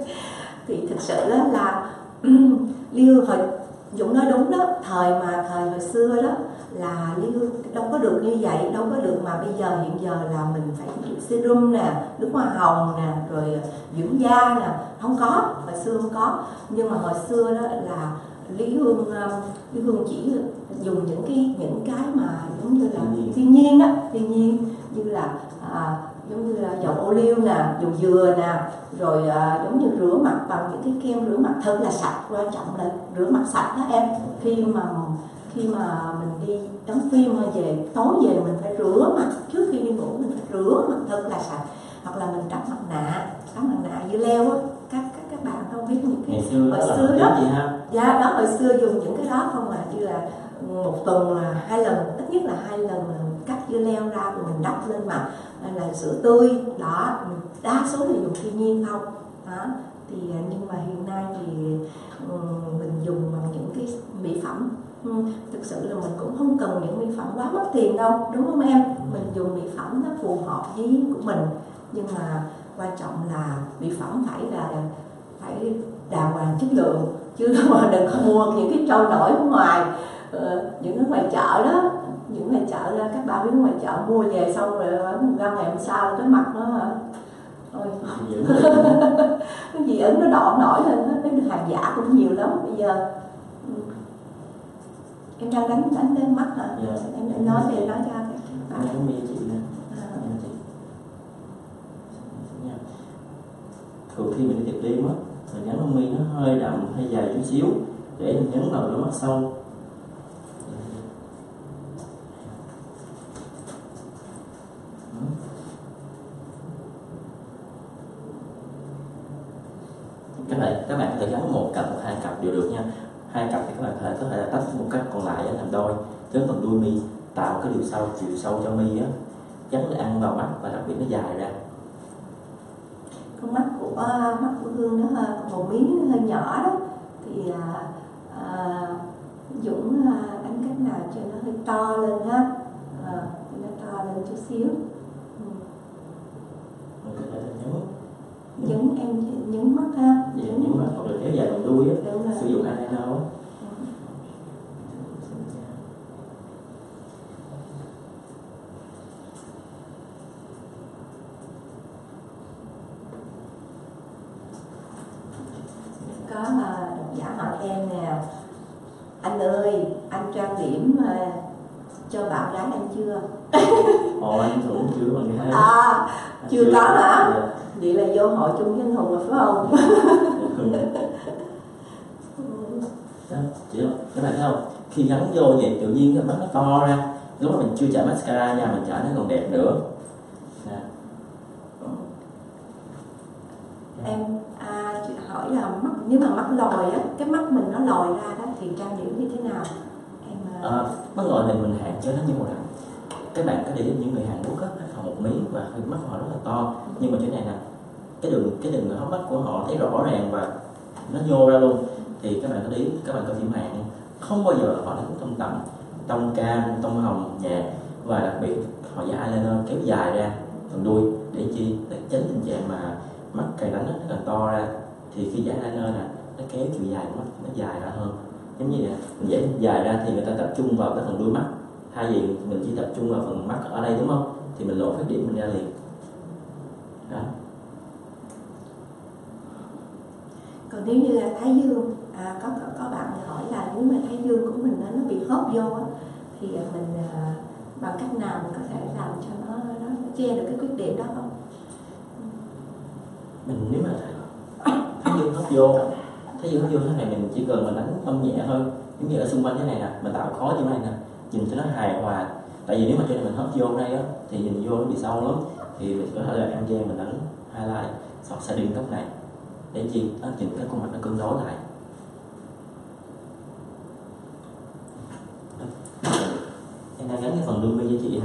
[SPEAKER 2] Thì thực sự đó là Lý Hương hồi Dũng nói đúng đó, thời mà thời hồi xưa đó là Lý Hương đâu có được như vậy, đâu có được mà bây giờ hiện giờ là mình phải serum nè, nước hoa hồng nè, rồi dưỡng da nè, không có, hồi xưa không có. Nhưng mà hồi xưa đó là Lý Hương Lý Hương chỉ dùng những cái những cái mà giống như là thiên nhiên đó, thiên nhiên như là à, giống như là dầu ô liu nè, dầu dừa nè, rồi à, giống như rửa mặt bằng những cái kem rửa mặt thật là sạch. Quan trọng là rửa mặt sạch đó em. Khi mà khi mà mình đi đóng phim hay về tối về mình phải rửa mặt trước khi đi ngủ, mình phải rửa mặt thật là sạch. Hoặc là mình tránh mặt nạ, tránh mặt nạ dưa leo á, các các các bạn không biết những cái
[SPEAKER 1] xưa
[SPEAKER 2] hồi xưa đó,
[SPEAKER 1] ha?
[SPEAKER 2] Dạ đó, hồi xưa dùng những cái đó không, là như là một tuần là hai lần, ít nhất là hai lần là cắt dưa leo ra rồi mình đắp lên mặt, là sữa tươi đó, đa số là dùng thiên nhiên không đó. Thì nhưng mà hiện nay thì um, mình dùng bằng những cái mỹ phẩm, um, thực sự là mình cũng không cần những mỹ phẩm quá mất tiền đâu, đúng không em? Mình dùng mỹ phẩm nó phù hợp với của mình, nhưng mà quan trọng là mỹ phẩm phải là phải đàng hoàng chất lượng, chứ mà đừng có mua những cái trôi nổi ở ngoài, uh, những cái ngoài chợ đó, những ngoài chợ ra các bạn biết ngoài chợ mua về xong rồi ra ngày hôm sau cái mặt nó thôi cái gì ẩn nó đỏ nổi lên hết. Cái hàng giả cũng nhiều lắm bây giờ. Em đang đánh đánh đến mắt hả?
[SPEAKER 1] Dạ.
[SPEAKER 2] Em em nói về nói cho các bạn.
[SPEAKER 1] Em mi chị nè. À. Thường khi mình đi tiệc đêm á, mình gắn lông mi nó hơi đậm hay dài chút xíu để mình nhấn vào đôi mắt sâu. Các bạn các bạn có thể gắn một cặp hoặc hai cặp đều được nha. Hai cặp thì các bạn có thể có thể tách một cặp còn lại làm đôi, đến phần đuôi mi tạo cái điều sâu chiều sâu cho mi á, gắn để ăn vào mắt và đặc biệt nó dài ra.
[SPEAKER 2] Con mắt của mắt của Hương nó một miếng hơi nhỏ đó, thì à, à, Dũng à, đánh cách nào cho nó hơi to lên ha, à, nó to lên chút xíu. Nhấn em nhấn mắt ha,
[SPEAKER 1] nhấn, nhấn mắt hoặc là kéo dài đầu đuôi á, sử dụng eyeliner á.
[SPEAKER 2] Có uh, độc giả hỏi em nè, anh ơi, anh trang điểm uh, cho bạn gái anh chưa?
[SPEAKER 1] Ồ, anh cũng chưa bằng gái.
[SPEAKER 2] À, chưa, chưa có hả? Dạ. Vậy là vô hội chung với anh Hùng rồi phải không?
[SPEAKER 1] Đó, chị các bạn thấy không? Khi gắn vô vậy tự nhiên cái mắt nó to ra. Lúc mà mình chưa chải mascara nha, mình chải nó còn đẹp nữa. Nè.
[SPEAKER 2] Em à, chị hỏi là mắt, nếu mà mắt lòi á, cái mắt mình nó lòi ra đó thì trang điểm như thế nào? Em
[SPEAKER 1] à, mắt lòi thì mình hạn chế nó như một đằng. Các bạn có để ý những người Hàn Quốc á, họ một miếng và mắt họ rất là to, nhưng mà chỗ này nè, cái đường cái đường hốc mắt của họ thấy rõ ràng và nó nhô ra luôn. Thì các bạn có để ý, các bạn coi phim Hàn không bao giờ họ đánh tông tầm, tông cam, tông hồng nhạt, và đặc biệt họ giả eyeliner kéo dài ra phần đuôi để chi để tránh tình trạng mà mắt càng đánh nó càng to ra. Thì khi giả eyeliner nè, nó kéo chiều dài của mắt nó dài ra hơn, giống như vậy. Mình vẽ dài ra thì người ta tập trung vào cái phần đuôi mắt, thay vì mình chỉ tập trung vào phần mắt ở đây, đúng không? Thì mình lộ cái điểm mình ra liền. Đó.
[SPEAKER 2] Còn nếu như là thái dương, à, có, có có bạn hỏi là nếu mà thái dương của mình nó bị hớp vô á, thì mình à, bằng cách nào mình có thể làm cho nó, nó che được cái khuyết điểm đó không?
[SPEAKER 1] Mình nếu mà thái dương hớp vô, thái dương hớp vô thế này mình chỉ cần mình đánh bông nhẹ thôi, giống như ở xung quanh cái này nè, mình tạo khó như thế này nè, nhìn cho nó hài hòa. Tại vì nếu mà cho nên mình hớp vô đây á, thì nhìn vô nó bị sâu lắm, thì mình có thể là em trang mình đánh highlight hoặc shading tóc này để chi nó nhìn cái khuôn mặt nó cân đối lại. Em đang gắn cái phần đuôi mi cho chị nè.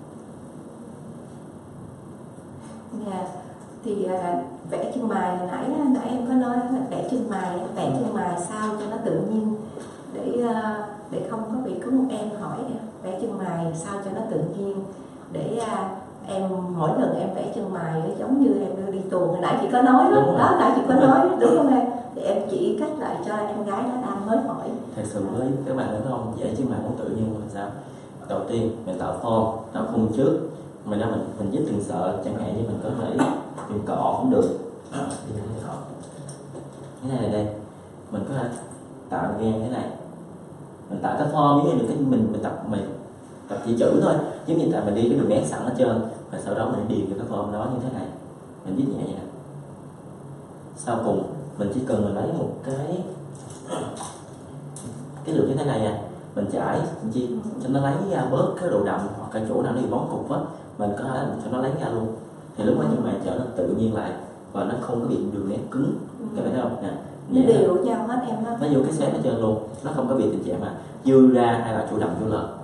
[SPEAKER 2] Yeah. Thì uh, vẽ chân mày hồi nãy nãy em có nói là vẽ chân mày vẽ chân mày sao cho nó tự nhiên, để uh, để không có bị có một em hỏi vẽ chân mày sao cho nó tự nhiên, để uh, em mỗi lần em vẽ chân mày giống như em đưa đi tuồng. Hồi nãy chị có nói đó, đó, đó nãy chị có nói đúng không em? Thì em chỉ cách lại cho em gái đó đang mới hỏi.
[SPEAKER 1] Thật sự với các bạn thấy không, vẽ chân mày cũng tự nhiên là sao? Đầu tiên mình tạo form, tạo khung trước, mình ra mình mình viết từng sợ, chẳng hạn như mình có thể dùng cọ cũng được. À, cái này là đây, mình có thể tạo ngang thế này, mình tạo cái form giống như cái mình mình tập mình tập chỉ chữ thôi, giống như là mình đi cái đường nét sẵn ở trên, và sau đó mình điền cái form đó như thế này, mình viết nhẹ vậy nè. Sau cùng mình chỉ cần mình lấy một cái cái lược như thế này nè, mình chải chi cho nó lấy ra bớt cái độ đậm, hoặc cái chỗ nào nó bị bóng cục á, mình có thể cho nó lấy ra luôn. Thì lúc đó nhưng mà trở nên tự nhiên lại và nó không có bị đường nét cứng. Ừ. Các bạn thấy không nè,
[SPEAKER 2] nó đều nhau hết em hết,
[SPEAKER 1] nó vô cái xếp hết trơn luôn, nó không có bị tình trạng mà dư ra hay là chỗ đậm chỗ lợn.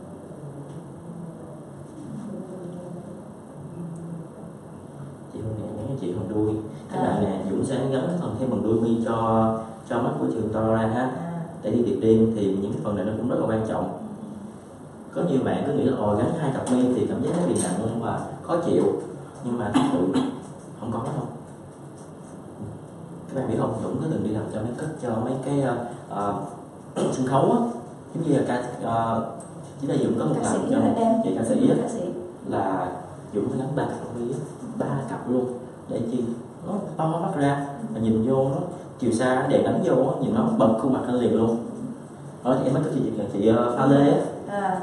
[SPEAKER 1] Chị Hương nè, nhớ chị phần đuôi các à. Bạn nè, Dũng sẽ gắn cái phần thêm phần đuôi mi cho cho mắt của trường to ra ha. À. Để đi tiệc đêm thì những cái phần này nó cũng rất là quan trọng. Có nhiều bạn cứ nghĩ là ồ gắn hai cặp mi thì cảm giác nó bị nặng và khó chịu, nhưng mà thực sự không có đâu. Các bạn biết không, Dũng có từng đi làm cho make up cho mấy cái uh, uh, sân khấu á, giống như là ca uh, chỉ là Dũng có một lần cho chị ca sĩ á, là Dũng phải gắn ba cặp mi á, ba cặp luôn, để chi nó to mắt ra và nhìn vô nó chiều xa đèn đánh vô á, nhìn nó bật khuôn mặt lên liền luôn. Đó thì em mới có chị chị, chị uh, pha lê á. À.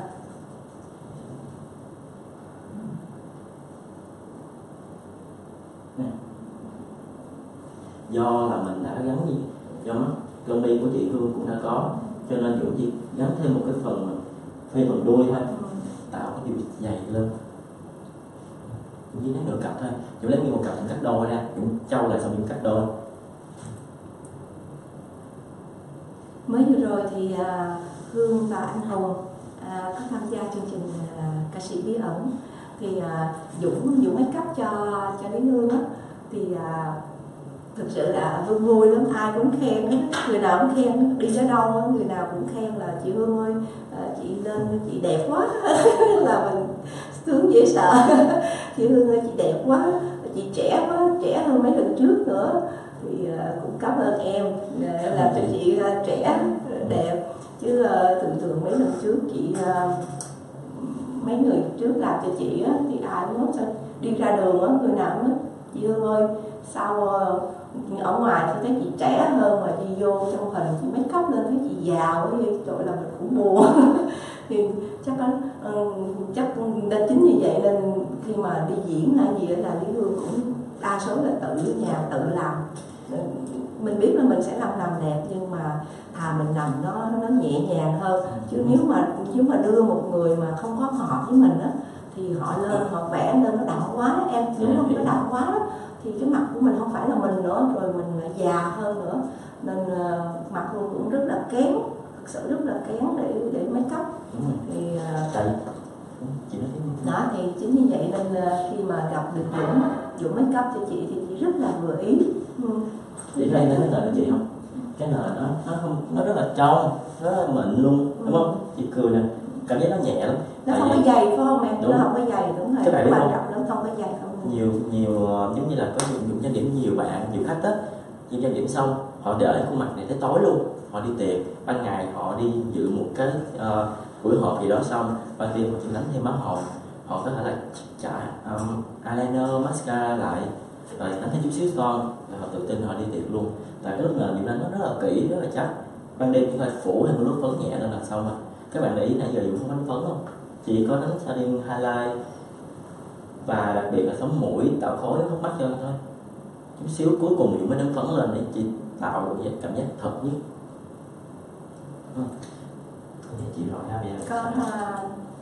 [SPEAKER 1] Do là mình đã gắn gì, do mắt lông mi của chị Hương cũng đã có, cho nên Dũng chỉ gắn thêm một cái phần phê phần đuôi thôi, tạo cái điều dày lên. Dũng chỉ lấy nửa cặp thôi, Dũng lấy nguyên một cặp Dũng cắt đôi ra, Dũng trâu lại xong Dũng cắt đôi.
[SPEAKER 2] Mới vừa rồi thì uh, Hương và anh Hùng uh, có tham gia chương trình uh, ca sĩ bí ẩn, thì uh, Dũng Dũng make up cho cho Lý Hương á, thì uh, thực sự là Hương vui lắm, ai cũng khen hết, người nào cũng khen, đi tới đâu người nào cũng khen là chị Hương ơi, chị lên chị đẹp quá là mình sướng dễ sợ. Chị Hương ơi chị đẹp quá, chị trẻ quá, trẻ hơn mấy lần trước nữa, thì cũng cảm ơn em làm cho chị trẻ đẹp, chứ thường thường mấy lần trước chị mấy người trước làm cho chị á, thì ai cũng nói sao đi ra đường á, người nào cũng nói chị Hương ơi sao ở ngoài thì thấy chị trẻ hơn mà đi vô trong hình chị make up lên thấy chị già quá vậy, trời là mình cũng buồn. Thì chắc đó, chắc nên chính như vậy nên khi mà đi diễn hay gì là Lý Hương cũng đa số là tự ở nhà tự làm. Mình biết là mình sẽ làm làm đẹp nhưng mà thà mình làm nó nó nhẹ nhàng hơn, chứ nếu mà nếu mà đưa một người mà không có hợp với mình á thì họ lên họ vẽ lên nó đậm quá em, đúng không, nó đậm quá thì cái mặt của mình không phải là mình nữa, rồi mình già hơn nữa, nên uh, mặt Hương cũng rất là kén, thực sự rất là kén để để make up. Thì uh, đó thì chính như vậy nên uh, khi mà gặp được Dũng Dũng make up cho chị thì chị rất là vừa ý. Ừ.
[SPEAKER 1] Chị thấy cái nền của chị không? Cái nền nó nó không nó rất là trong, rất là mịn luôn, đúng không? Chị cười nè, cảm giác nó nhẹ lắm.
[SPEAKER 2] Nó không có dày phải không em? Đúng. Nó không có dày, đúng rồi.
[SPEAKER 1] Các bạn biết không?
[SPEAKER 2] Nó không có dày không?
[SPEAKER 1] Nhiều nhiều giống như là có dùng dùng trang điểm, nhiều bạn, nhiều khách á, dùng trang điểm xong họ để khuôn mặt này tới tối luôn, họ đi tiệc, ban ngày họ đi dự một cái uh, buổi họp gì đó xong, ban đêm họ chỉ đánh thêm má hồng, họ có thể là chải um, eyeliner, mascara lại, rồi đánh thêm chút xíu son, rồi họ tự tin họ đi tiệc luôn. Tại cái lúc nền dùng đánh nó rất là kỹ, rất là chắc. Ban đêm chúng ta phủ thêm một lớp phấn nhẹ lên là xong rồi. Các bạn để ý nãy giờ dùng không đánh phấn không? Chỉ có đánh shading highlight và đặc biệt là sống mũi, tạo khối hốc mắt cho thôi. Chút xíu cuối cùng dùng mới đánh phấn lên để chị tạo được cảm giác thật nhất. Ừ. Chị rồi ha bây giờ.
[SPEAKER 2] Con uh,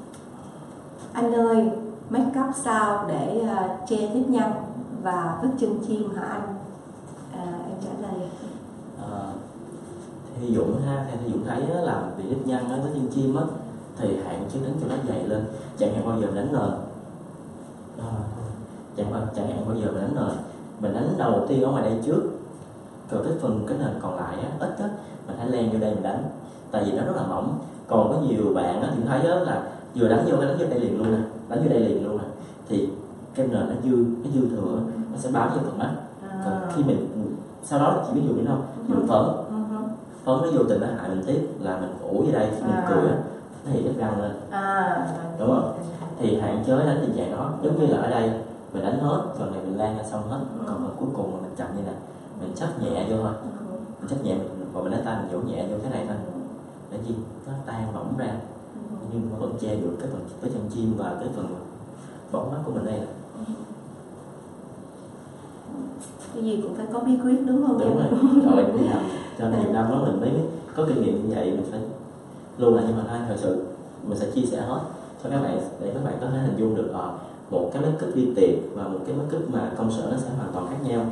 [SPEAKER 2] anh ơi, make up sao để uh, che nếp nhăn và vết chân chim hả anh? À, em trả lời.
[SPEAKER 1] À, thì Dũng ha, theo Dũng thấy á, làm vì nếp nhăn á, với chân chim á, thì hạn chế đánh cho nó dày lên, chẳng hạn bao giờ đánh nền. À, chẳng hạn chẳng hạn bao giờ mình đánh nền, mình đánh đầu tiên ở ngoài đây trước, rồi cái phần cái nền còn lại á, ít á, mình hãy len vô đây mình đánh, tại vì nó rất là mỏng. Còn có nhiều bạn á, Dũng thấy á, là vừa đánh vô cái đánh vô đây liền luôn nè, đánh vô đây liền luôn nè, thì cái nền nó dư nó dư thừa, nó sẽ bám vô phần mắt. Còn khi mình sau đó chỉ biết dùng đến không, dùng phấn, phấn nó vô tình nó hại mình tiếp là mình phủ vô đây khi mình cười á, nó hiện cái răng lên, đúng không? Thì hạn chế đánh tình trạng đó, giống như là ở đây mình đánh hết, phần này mình lan ra xong hết, còn phần cuối cùng mình chậm như này, mình chấp nhẹ vô thôi, mình chấp nhẹ mình, và mình lấy tay mình vỗ nhẹ vô cái này thôi, để chi nó tan mỏng ra, nhưng mà vẫn che được cái phần cái chân chim và cái phần bóng mắt của mình đây nè.
[SPEAKER 2] Cái gì cũng phải có bí quyết đúng không?
[SPEAKER 1] Đúng rồi, rồi đi làm cho nhiều năm đó mình mới có kinh nghiệm như vậy, mình phải luôn là, nhưng mà thôi thật sự mình sẽ chia sẻ hết cho các bạn để các bạn có thể hình dung được à, một cái make up đi tiệc và một cái make up mà công sở nó sẽ hoàn toàn khác nhau.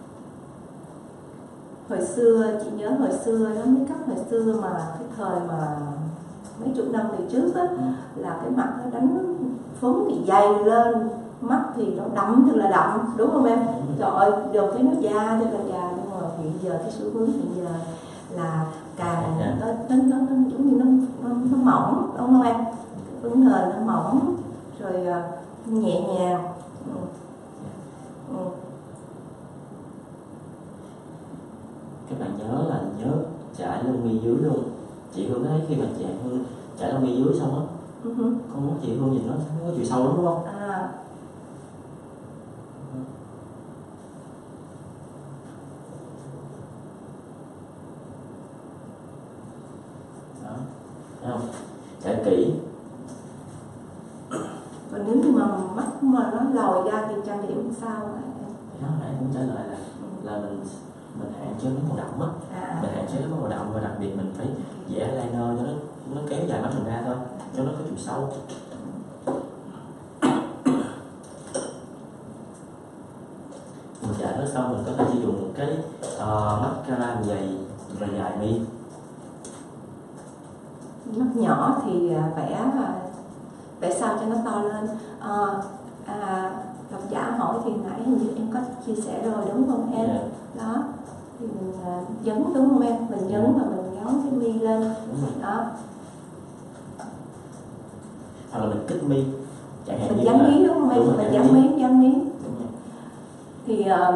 [SPEAKER 2] Hồi xưa chị nhớ hồi xưa đó, make up hồi xưa mà cái thời mà mấy chục năm về trước á, ừ. là cái mặt nó đánh phấn thì dày lên, mắt thì nó đậm thật là đậm, đúng không em? Ừ. Trời ơi, giờ thấy nó da thật là da, nhưng mà hiện giờ cái xu hướng hiện giờ là càng yeah. nó, nó, nó, nó giống như nó, nó, nó mỏng, đúng không em? Phấn nền nó mỏng, rồi uh, nhẹ nhàng. Ừ. Ừ.
[SPEAKER 1] Các bạn nhớ là nhớ chải lông mi dưới luôn. Chị Hương thấy khi mà chị Hương chải lông mi dưới xong á, uh-huh. con mắt chị Hương nhìn nó có chiều sâu lắm đúng không?
[SPEAKER 2] À.
[SPEAKER 1] Đó, thấy không? Chải kỹ.
[SPEAKER 2] Còn nếu như mà mắt mà nó lòi ra thì trang điểm sao?
[SPEAKER 1] Đó, nãy cũng trả lời là là mình mình hạn chế mấy màu đậm á, à. mình hạn chế mấy màu đậm và đặc biệt mình phải vẽ liner cho nó nó kéo dài mắt mình ra thôi, cho nó có chiều sâu. Mình chải nó xong mình có thể sử dụng một cái uh, mascara dày và dài mi.
[SPEAKER 2] Mắt nhỏ thì vẽ vẽ sao cho nó to lên. À, à, độc giả hỏi thì nãy hình như em có chia sẻ rồi đúng không em?
[SPEAKER 1] Yeah.
[SPEAKER 2] Đó thì mình uh, nhấn đúng không em? Mình nhấn và mình nhón cái mi lên. Đó.
[SPEAKER 1] Hoặc là mình kích mi. Chẳng hạn
[SPEAKER 2] mình
[SPEAKER 1] như
[SPEAKER 2] dán
[SPEAKER 1] là...
[SPEAKER 2] mí đúng không em?
[SPEAKER 1] Đúng
[SPEAKER 2] Mình
[SPEAKER 1] rồi,
[SPEAKER 2] dán mí, dán mí.
[SPEAKER 1] Đúng rồi.
[SPEAKER 2] Thì uh,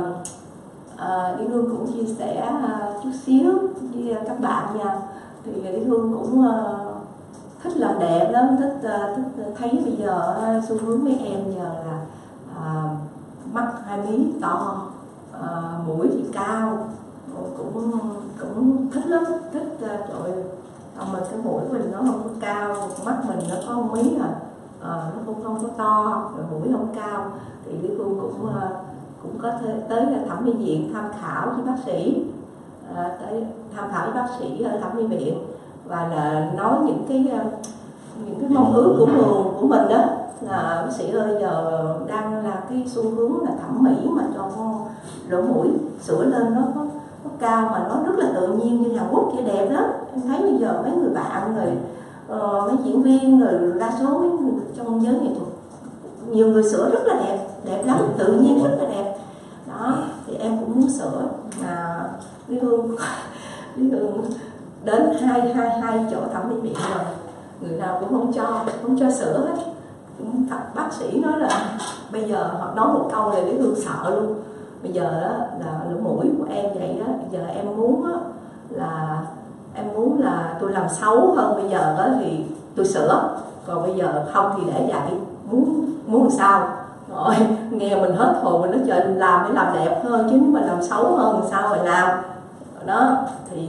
[SPEAKER 2] uh, Lý Hương cũng chia sẻ uh, chút xíu với uh, các bạn nha. Thì Lý Hương cũng uh, thích làm đẹp lắm, thích uh, thích thấy bây giờ uh, xu hướng mấy em giờ là uh, mắt hai mí to, uh, mũi thì cao, cũng cũng thích lắm, thích uh, trời mà cái mũi mình nó không có cao, mắt mình nó có một mí à, uh, nó cũng không có to, rồi mũi không cao thì Lý Hương cũng uh, cũng có thể tới thẩm mỹ viện tham khảo với bác sĩ, uh, tới tham khảo với bác sĩ ở thẩm mỹ viện và là nói những cái uh, những cái mong ước của người của mình đó là bác sĩ ơi giờ đang là cái xu hướng là thẩm mỹ mà cho lỗ mũi sửa lên nó có nó cao mà nó rất là tự nhiên như Hàn Quốc vậy đẹp lắm. Em thấy bây giờ mấy người bạn rồi uh, mấy diễn viên rồi đa số mấy người trong giới nghệ thuật nhiều người sửa rất là đẹp, đẹp lắm, tự nhiên rất là đẹp. Đó thì em cũng muốn sửa mà Lý Hương Lý Hương đến hai hai hai chỗ thẩm mỹ viện rồi, người nào cũng không cho không cho sửa hết. Bác sĩ nói là bây giờ họ nói một câu là Lý Hương sợ luôn. Bây giờ đó là lỗ mũi của em vậy đó, bây giờ em muốn đó, là em muốn là tôi làm xấu hơn bây giờ đó thì tôi sửa, còn bây giờ không thì để vậy, muốn muốn làm sao. Rồi nghe mình hết hồn, mình nói trời làm để làm đẹp hơn chứ nếu mà làm xấu hơn thì sao mà làm. Đó thì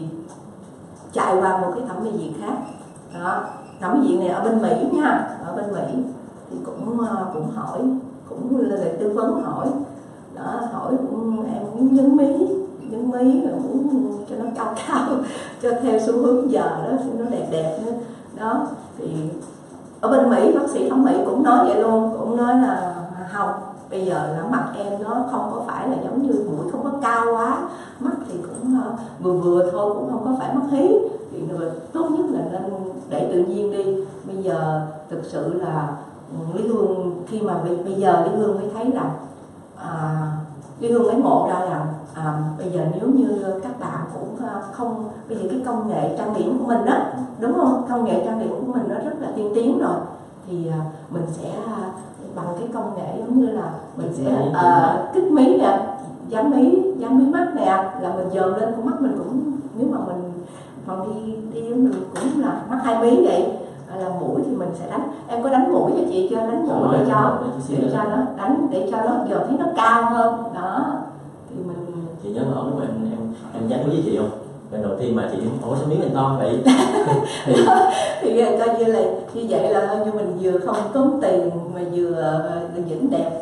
[SPEAKER 2] chạy qua một cái thẩm mỹ viện khác. Đó, thẩm mỹ viện này ở bên Mỹ nha, ở bên Mỹ thì cũng cũng hỏi, cũng là tư vấn hỏi. Đó, hỏi cũng em muốn nhấn mí, nhấn mí rồi muốn cho nó cao cao, cho theo xu hướng giờ đó, cho nó đẹp đẹp nữa. Đó thì ở bên Mỹ bác sĩ thẩm mỹ cũng nói vậy luôn, cũng nói là không, bây giờ là mặt em nó không có phải là giống như mũi không có cao quá, mắt thì cũng vừa vừa thôi, cũng không có phải mắt hí, thì tốt nhất là nên để tự nhiên đi. Bây giờ thực sự là Lý Hương khi mà bây giờ Lý Hương mới thấy là à, Lý Hương mới ngộ ra là à, bây giờ nếu như các bạn cũng không, bây giờ cái công nghệ trang điểm của mình đó, đúng không, công nghệ trang điểm của mình nó rất là tiên tiến rồi, thì à, mình sẽ bằng cái công nghệ giống như là mình sẽ à, kích mí nè, dán mí, dán mí mắt nè, là mình dồn lên con mắt mình cũng, nếu mà mình còn đi đi mình cũng là mắt hai mí vậy. Là mũi thì mình sẽ đánh, em có đánh mũi cho chị cho đánh mũi để cho để cho nó đánh để cho nó giờ thấy nó cao hơn. Đó thì mình
[SPEAKER 1] chị nhớ ở lúc em em em dán với chị không? Lần đầu tiên mà chị ủa sao miếng mình to vậy? thì
[SPEAKER 2] thì coi như là như vậy là như mình vừa không tốn tiền mà vừa vẫn đẹp.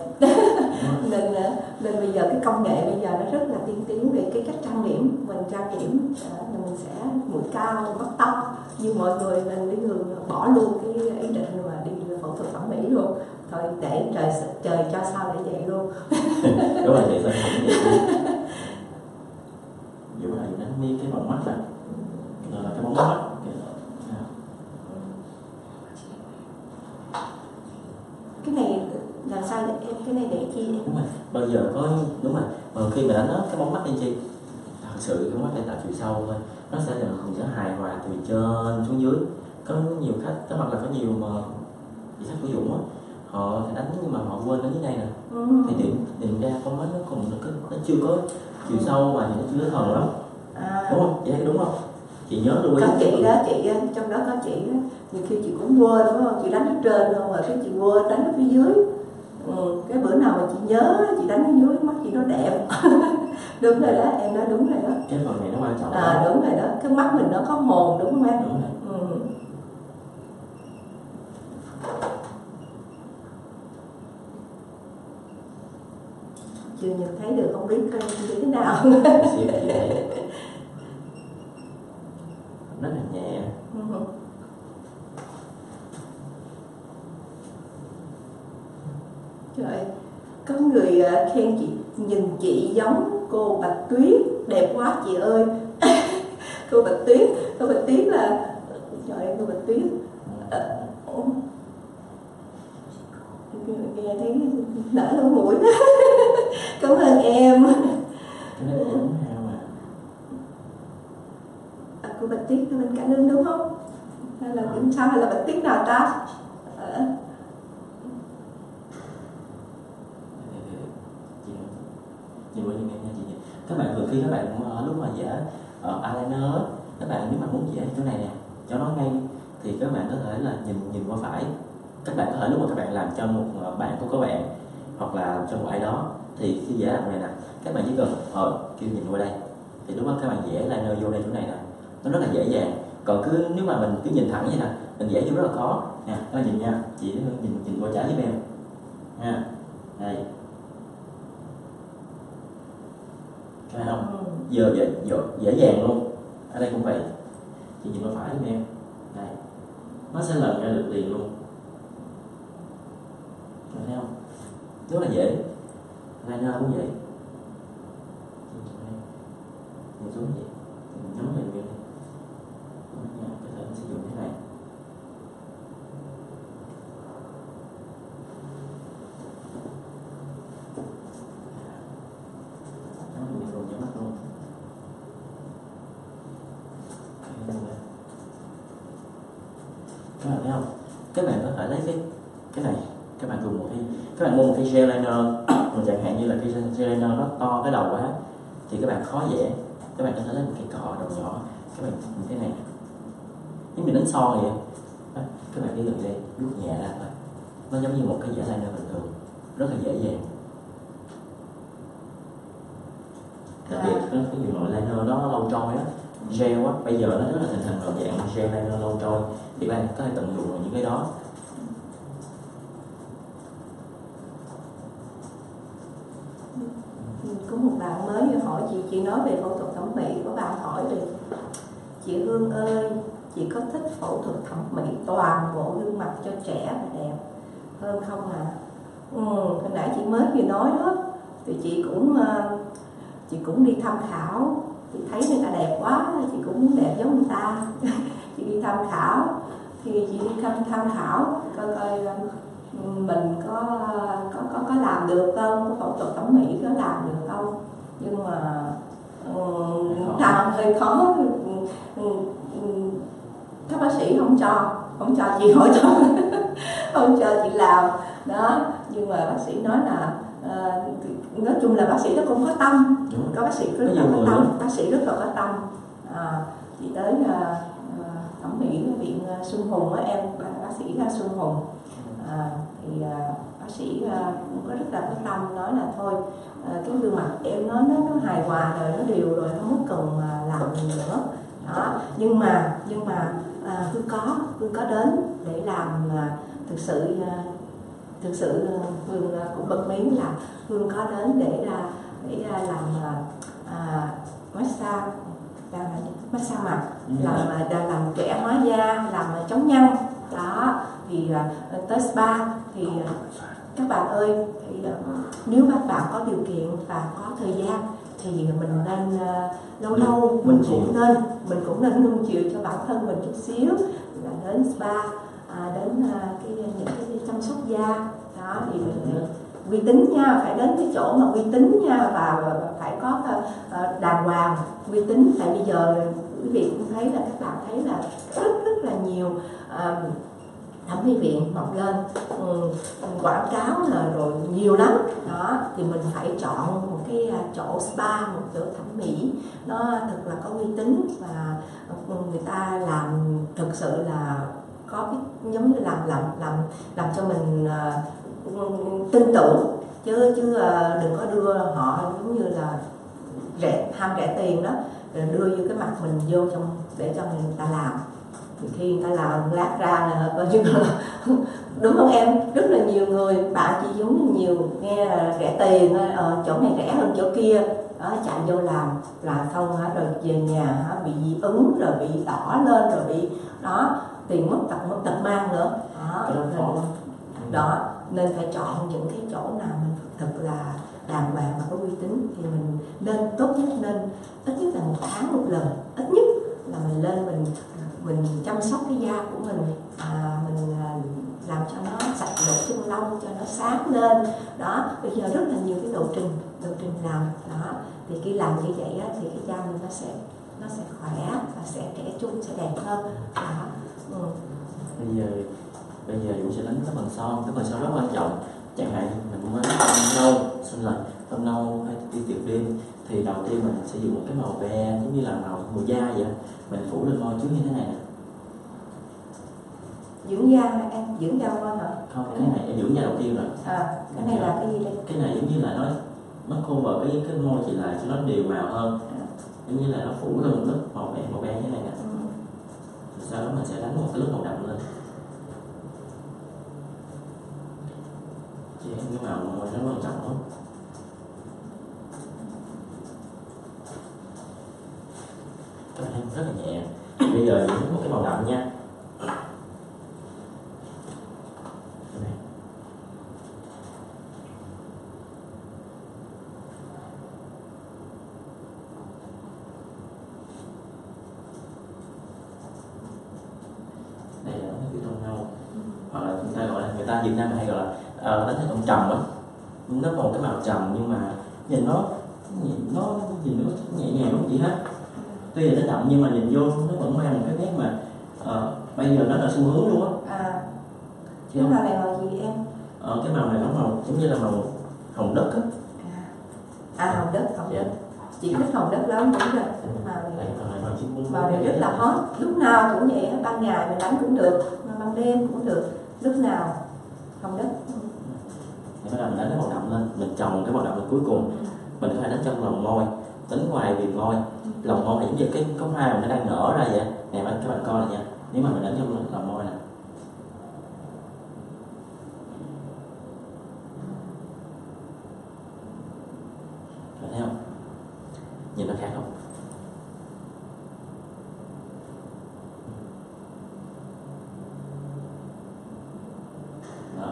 [SPEAKER 2] nên nên bây giờ cái công nghệ bây giờ nó rất là tiên tiến về cái cách trang điểm, mình trang điểm là mình sẽ mũi cao, mắt tóc như mọi người, nên Lý Hương bỏ luôn cái ý định mà đi phẫu thuật thẩm mỹ luôn, thôi để trời trời cho sao để vậy luôn.
[SPEAKER 1] Đúng rồi, chị sẽ không vậy. Dù là đánh mi cái bóng mắt này, rồi là cái bóng mắt.
[SPEAKER 2] Cái này là sao để em, cái này để chi?
[SPEAKER 1] Đúng rồi, bao giờ có đúng rồi, mà khi mà đánh đó, cái bóng mắt lên chi, thật sự cái bóng mắt để tạo chiều sâu thôi, nó sẽ là không sẽ hài hòa từ trên xuống dưới. Có nhiều khách, có mặt là có nhiều mà vị khách của Dũng á, họ đánh nhưng mà họ quên đến dưới đây nè, ừ. thì điểm điểm ra con mắt nó còn nó, nó chưa có chiều sâu và nó chưa có thần lắm, à. Đúng không? Chị thấy đúng không? Chị nhớ lưu ý.
[SPEAKER 2] Có chị đó, chị trong đó có chị đó, nhiều khi chị cũng quên đúng không? Chị đánh ở trên không, rồi cái chị quên đánh ở phía dưới. Ừ, cái bữa nào mà chị nhớ chị đánh ở dưới mắt chị nó đẹp. Đúng rồi đó, em nói đúng rồi đó.
[SPEAKER 1] Cái phần này nó quan trọng.
[SPEAKER 2] À đó. Đúng rồi đó, cái mắt mình nó có hồn đúng không em?
[SPEAKER 1] Đúng rồi.
[SPEAKER 2] Ừ. Chưa nhìn thấy được, không biết như thế nào.
[SPEAKER 1] Rất là nhẹ.
[SPEAKER 2] Ừ. Trời, có người khen chị, nhìn chị giống cô Bạch Tuyết, đẹp quá chị ơi. Cô Bạch Tuyết, cô Bạch Tuyết là, trời ơi, cô Bạch Tuyết. À, nghe thấy nở lỗ mũi. Cảm ơn em.
[SPEAKER 1] Cái này cũng heo mà.
[SPEAKER 2] À, của Bạch Tuyết bên Cải Lương đúng không? Hay là cũng sao, hay là Bạch Tuyết nào ta? À.
[SPEAKER 1] Chị quên đi nha chị. Các bạn thường khi các bạn lúc mà vẽ uh, eyeliner, các bạn nếu mà muốn vẽ chỗ này nè, cho nó ngay thì các bạn có thể là nhìn nhìn qua phải. Các bạn có thể lúc mà các bạn làm cho một bạn của các bạn hoặc là cho một ai đó thì khi vẽ làm này nè, các bạn chỉ cần ờ kêu nhìn qua đây thì lúc đó các bạn vẽ liner vô đây chỗ này nè, nó rất là dễ dàng. Còn cứ nếu mà mình cứ nhìn thẳng như nè, mình vẽ vô rất là khó nè. Các bạn nhìn nha, chị nhìn nhìn qua trái giúp em nha. Đây, thấy không? Ừ. Giờ dễ, dễ, dễ dàng luôn. Ở đây cũng vậy, chị nhìn qua phải giúp em. Đây, nó sẽ lần ra được liền luôn. Thấy không? Rất là dễ. Liner cũng vậy. Nhìn xuống vậy, mình nhấn lên bên đây. Có thể mình sử dụng thế này. Nhấn lên micro nhấn mắt luôn. Các bạn thấy không? Các bạn có thể lấy cái cái này, các bạn dùng một cái các bạn mua một cái gel liner, mà chẳng hạn như là cái gel liner nó to cái đầu quá thì các bạn khó vẽ. Các bạn có thể lấy một cái cọ đầu nhỏ, các bạn như thế này, giống như đánh son vậy. Đó, các bạn đi gần đây, rút nhẹ ra thôi, nó giống như một cái vẽ liner bình thường, rất là dễ dàng. Đặc biệt cái cái loại liner đó lâu trôi á, gel á, bây giờ nó rất là hình thành loại dạng gel liner lâu trôi thì các bạn có thể tận dụng vào những cái đó.
[SPEAKER 2] Có một bạn mới hỏi chị, chị nói về phẫu thuật thẩm mỹ, có bạn hỏi về chị Hương ơi, chị có thích phẫu thuật thẩm mỹ toàn bộ gương mặt cho trẻ và đẹp hơn không à? Ừ, hồi nãy chị mới vừa nói đó, thì chị cũng chị cũng đi tham khảo, chị thấy người ta đẹp quá, chị cũng muốn đẹp giống người ta. Chị đi tham khảo, thì chị đi tham tham khảo coi coi mình có có có có làm được không, có phẫu thuật thẩm mỹ có làm được không, nhưng mà um, làm hơi khó. Các bác sĩ không cho không cho chị hỏi cho không cho chị làm đó. Nhưng mà bác sĩ nói là uh, nói chung là bác sĩ nó cũng có tâm. Có bác sĩ rất là có tâm, bác sĩ rất là có tâm. À, chị tới uh, thẩm mỹ viện Xuân Hùng á em, bác sĩ Xuân Hùng. À, thì uh, bác sĩ uh, cũng có rất là có tâm, nói là thôi uh, cái gương mặt em nó nó nó hài hòa rồi, nó đều rồi, không cần uh, làm gì nữa đó. Nhưng mà nhưng mà uh, Hương có Hương có đến để làm uh, thực sự uh, thực sự uh, Hương uh, cũng bật mí là Hương có đến để uh, để uh, làm uh, uh, massage làm massage mặt, làm uh, làm trẻ hóa da, làm uh, chống nhăn đó. Thì uh, tới spa thì uh, các bạn ơi, thì uh, nếu các bạn có điều kiện và có thời gian thì mình nên uh, lâu lâu mình cũng nên mình cũng nên nuông chiều cho bản thân mình chút xíu, là đến spa, uh, đến uh, cái những cái chăm sóc da đó. Thì mình uh, uy tín nha, phải đến cái chỗ mà uy tín nha, và, và, và phải có uh, đàng hoàng uy tín. Tại bây giờ quý vị cũng thấy là các bạn thấy là rất rất là nhiều uh, thẩm mỹ viện mọc lên, ừ, quảng cáo là rồi nhiều lắm đó. Thì mình phải chọn một cái chỗ spa, một chỗ thẩm mỹ nó thật là có uy tín, và người ta làm thực sự là có cái giống như làm làm làm làm cho mình uh, tin tưởng, chứ chứ uh, đừng có đưa họ giống như là rẻ ham rẻ tiền đó, rồi đưa vô cái mặt mình vô trong để cho người ta làm. Thì khi người ta làm lát ra là coi như là đúng không em, rất là nhiều người bạn chị giống như nhiều nghe là rẻ tiền, ờ, chỗ này rẻ hơn chỗ kia đó, chạy vô làm là xong hả, rồi về nhà hả, bị dị ứng, rồi bị đỏ lên, rồi bị đó, tiền mất tật mất tật mang nữa đó. Nên, đó nên phải chọn những cái chỗ nào mình thật là đàng hoàng và có uy tín, thì mình nên tốt nhất nên ít nhất là một tháng một lần, ít nhất là mình lên mình mình chăm sóc cái da của mình, à, mình à, làm cho nó sạch lỗ chân lông, cho nó sáng lên đó. Bây giờ rất là nhiều cái lộ trình lộ trình làm đó, thì khi làm như vậy á, thì cái da mình nó sẽ nó sẽ khỏe và sẽ trẻ trung, sẽ đẹp hơn đó. Ừ.
[SPEAKER 1] Bây giờ bây giờ Dũng sẽ đánh cái phần son. Cái phần son rất quan trọng. Chẳng hạn mình mới tông nâu, xin lỗi, tông nâu hay đi tiệc đêm thì đầu tiên mình sẽ dùng một cái màu be giống như là màu màu da vậy, mình phủ lên môi trước như thế này nè.
[SPEAKER 2] Dưỡng da hả em? Dưỡng da môi hả?
[SPEAKER 1] Không, cái này em dưỡng da đầu tiên rồi.
[SPEAKER 2] À, cái này là cái gì đây?
[SPEAKER 1] Cái này giống như là nó nó cover cái cái môi chị lại cho nó đều màu hơn. À. Giống như là nó phủ lên một lớp màu be màu be như thế này nè. Ừ. Sau đó mình sẽ đánh một cái lớp màu đậm lên. Chị em cái màu môi nó quan trọng lắm. Các bạn rất là nhẹ. Bây giờ dùng một cái màu đậm nha. Đây là cái tông nâu, hoặc là chúng ta gọi là người ta Việt Nam hay gọi là uh, đánh theo tông trầm á. Nó một cái màu trầm nhưng mà nhìn nó nhìn nó nhìn nó nhẹ nhàng đúng không chị ha? Tuy là nó đậm nhưng mà nhìn vô nó vẫn mang một cái nét mà uh, bây giờ nó là xu hướng luôn á.
[SPEAKER 2] À, cái màu này màu gì em?
[SPEAKER 1] Ờ, cái màu này nó màu giống như là màu hồng đất á.
[SPEAKER 2] À, à hồng đất, hồng
[SPEAKER 1] dạ.
[SPEAKER 2] đất. Chị thích hồng đất lắm, đúng rồi. Màu này,
[SPEAKER 1] màu,
[SPEAKER 2] màu này rất là hot, lúc nào cũng vậy, ban ngày mình đánh cũng được, ban đêm cũng được, lúc nào hồng đất.
[SPEAKER 1] Thì bắt đầu mình đánh cái màu đậm lên, mình trồng cái màu đậm lên cuối cùng. Mình có thể đánh trong lòng môi, đánh ngoài viền môi. Lòng môi này giống như cái có hoa mà nó đang nở ra vậy. Nè các bạn coi này nha. Nếu mà mình đánh trong lòng môi này, rồi thấy không? Nhìn nó khác không? Đó.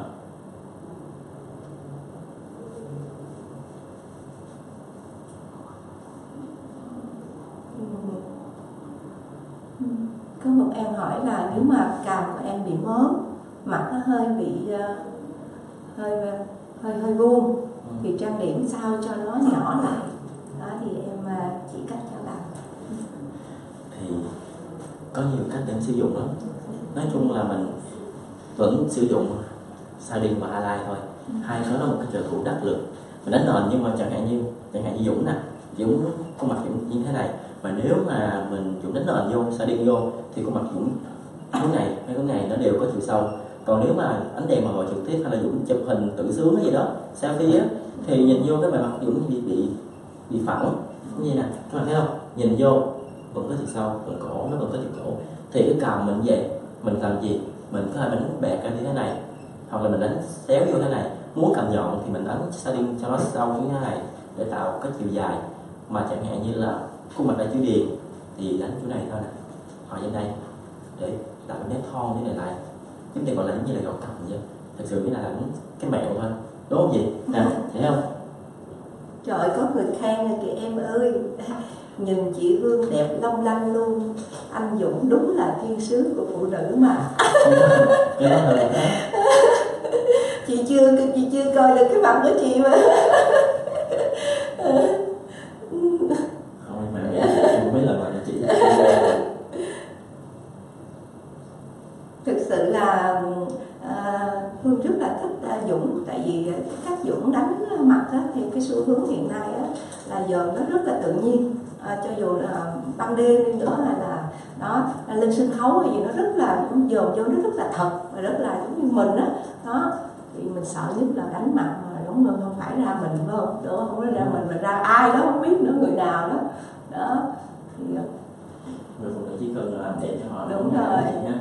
[SPEAKER 2] Có một em hỏi là nếu mà cằm của em bị mớm, mặt nó hơi bị uh, hơi hơi hơi vuông, ừ. thì trang điểm sao cho nó nhỏ lại. Đó thì em uh, chỉ cách cho bạn.
[SPEAKER 1] Thì có nhiều cách để sử dụng lắm. Nói chung là mình vẫn sử dụng Satin và highlight thôi. Ừ. Hai cái đó là một cái trợ thủ đắc lực. Mình đánh nền nhưng mà chẳng hạn như chẳng hạn như Dũng nè, Dũng khuôn mặt Dũng như thế này, mà nếu mà mình Dũng đánh nền vô, Satin vô thì khuôn mặt Dũng cái này hay cái này nó đều có chiều sâu. Còn nếu mà ánh đèn mà ngồi trực tiếp hay là Dũng chụp hình tự sướng cái gì đó, selfie á, thì nhìn vô cái bề mặt Dũng bị bị bị phẳng như vậy nè, các bạn thấy không? Nhìn vô vẫn có chiều sâu, vẫn cổ nó vẫn có chiều cổ. Thì cái cằm mình vậy, mình làm gì? Mình có thể đánh bẹt ra như thế này, hoặc là mình đánh xéo vô thế này. Muốn cằm nhọn thì mình đánh Satin cho nó sâu như thế này để tạo cái chiều dài. Mà chẳng hạn như là khuôn mặt đã chữ điền thì đánh chỗ này thôi nè, hoặc trên đây để tạo nét thon thế này lại. Chúng ta gọi là như là gọt cằm vậy. Thật sự cái này là cái mẹo thôi, đúng không chị? Nè, thấy không?
[SPEAKER 2] Trời ơi, có người khen rồi kìa em ơi. Nhìn chị Hương đẹp long lanh luôn. Anh Dũng đúng là thiên sứ của phụ nữ mà.
[SPEAKER 1] Cái đó là thế.
[SPEAKER 2] Chị chưa chị chưa coi được cái mặt của chị mà.
[SPEAKER 1] Không, mà em mấy lần là chị.
[SPEAKER 2] Thực sự là à, Hương rất là thích à, Dũng, tại vì cái cách Dũng đánh mặt á, thì cái xu hướng hiện nay á, là giờ nó rất là tự nhiên. À, cho dù là ban đêm đi nữa hay là đó lên sân khấu hay gì nó rất là dồn vô, nó rất là thật và rất là giống như mình á. Đó. đó thì mình sợ nhất là đánh mặt mà đúng không, không phải ra mình phải không, đúng không, không ra mình mà ra ai đó không biết nữa, người nào đó đó thì
[SPEAKER 1] người phụ nữ chỉ cần làm đẹp cho họ
[SPEAKER 2] đúng rồi
[SPEAKER 1] nha.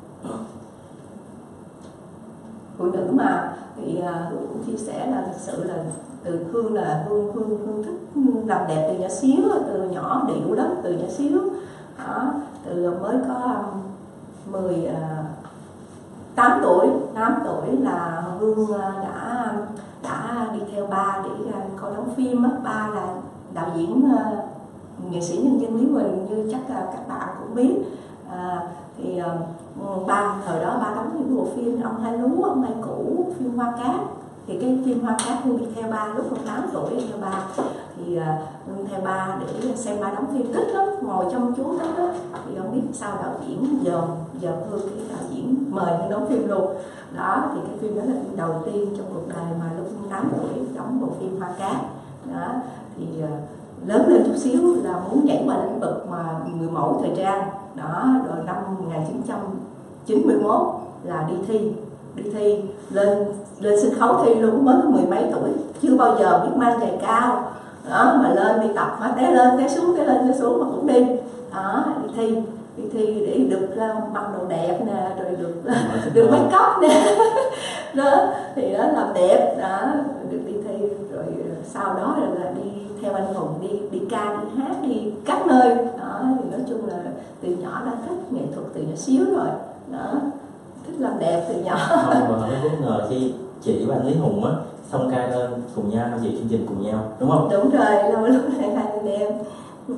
[SPEAKER 2] Phụ nữ mà thì Hương cũng chia sẻ là thực sự là từ Hương là Hương Hương Hương thích làm đẹp từ nhỏ xíu, từ nhỏ điệu lắm, từ nhỏ xíu đó, từ mới có mười tám tuổi tám tuổi là Hương đã đã đi theo ba để coi đóng phim á. Ba là đạo diễn nghệ sĩ nhân dân Lý Huỳnh, như chắc là các bạn cũng biết. À, thì ba thời đó ba đóng những bộ phim Ông Hai Lú, Ông Hai Cũ, phim Hoa Cát Thì cái phim Hoa Cát Hương đi theo ba, lúc con tám tuổi đi theo ba, thì Hương theo ba để xem ba đóng phim, thích lắm, ngồi chăm chú lắm đó. Thì không biết sao đạo diễn giờ giờ Hương cái đạo diễn mời Hương đóng phim luôn đó. Thì cái phim đó là phim đầu tiên trong cuộc đời mà lúc tám tuổi đóng bộ phim Hoa Cát đó. Thì lớn lên chút xíu là muốn nhảy qua lĩnh vực mà người mẫu thời trang đó. Rồi năm một nghìn chín trăm chín mươi mốt là đi thi đi thi lên lên sân khấu thi luôn, mới có mười mấy tuổi, chưa bao giờ biết mang giày cao đó, mà lên đi tập mà té lên té xuống té lên té xuống mà cũng đi đó. Đi thi đi thi để được uh, mặc đồ đẹp nè, rồi được uh, được make up nè đó. Thì đó làm đẹp đó, được đi thi. Rồi sau đó là đi theo anh Hùng, đi đi ca, đi hát, đi các nơi đó. Thì nói chung là từ nhỏ đã thích nghệ thuật từ nhỏ xíu rồi đó, thích làm đẹp từ nhỏ.
[SPEAKER 1] Không, mà hơi bất ngờ khi chị và anh Lý Hùng á xong ca lên cùng nhau, tham dự chương trình cùng nhau, đúng không?
[SPEAKER 2] Đúng rồi, lâu lúc này hai anh em. Ừ.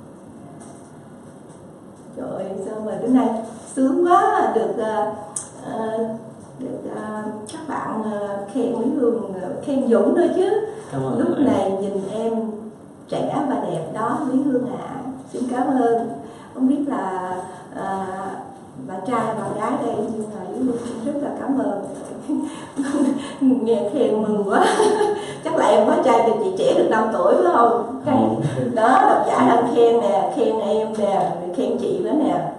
[SPEAKER 2] Trời ơi, sao mà bữa nay sướng quá, được uh, được uh, các bạn uh, khen Mỹ Hương, uh, khen Dũng nữa chứ. Lúc em. Này nhìn em trẻ và đẹp đó Mỹ Hương ạ. À. Xin cảm ơn. Không biết là uh, bạn trai bạn gái đây, nhưng mà Mỹ Hương rất là cảm ơn. Nghe khen mừng quá. Chắc là em có trai từ chị trẻ được năm tuổi phải không? không. Đó, độc giả đang khen nè, khen em nè, khen chị nữa nè.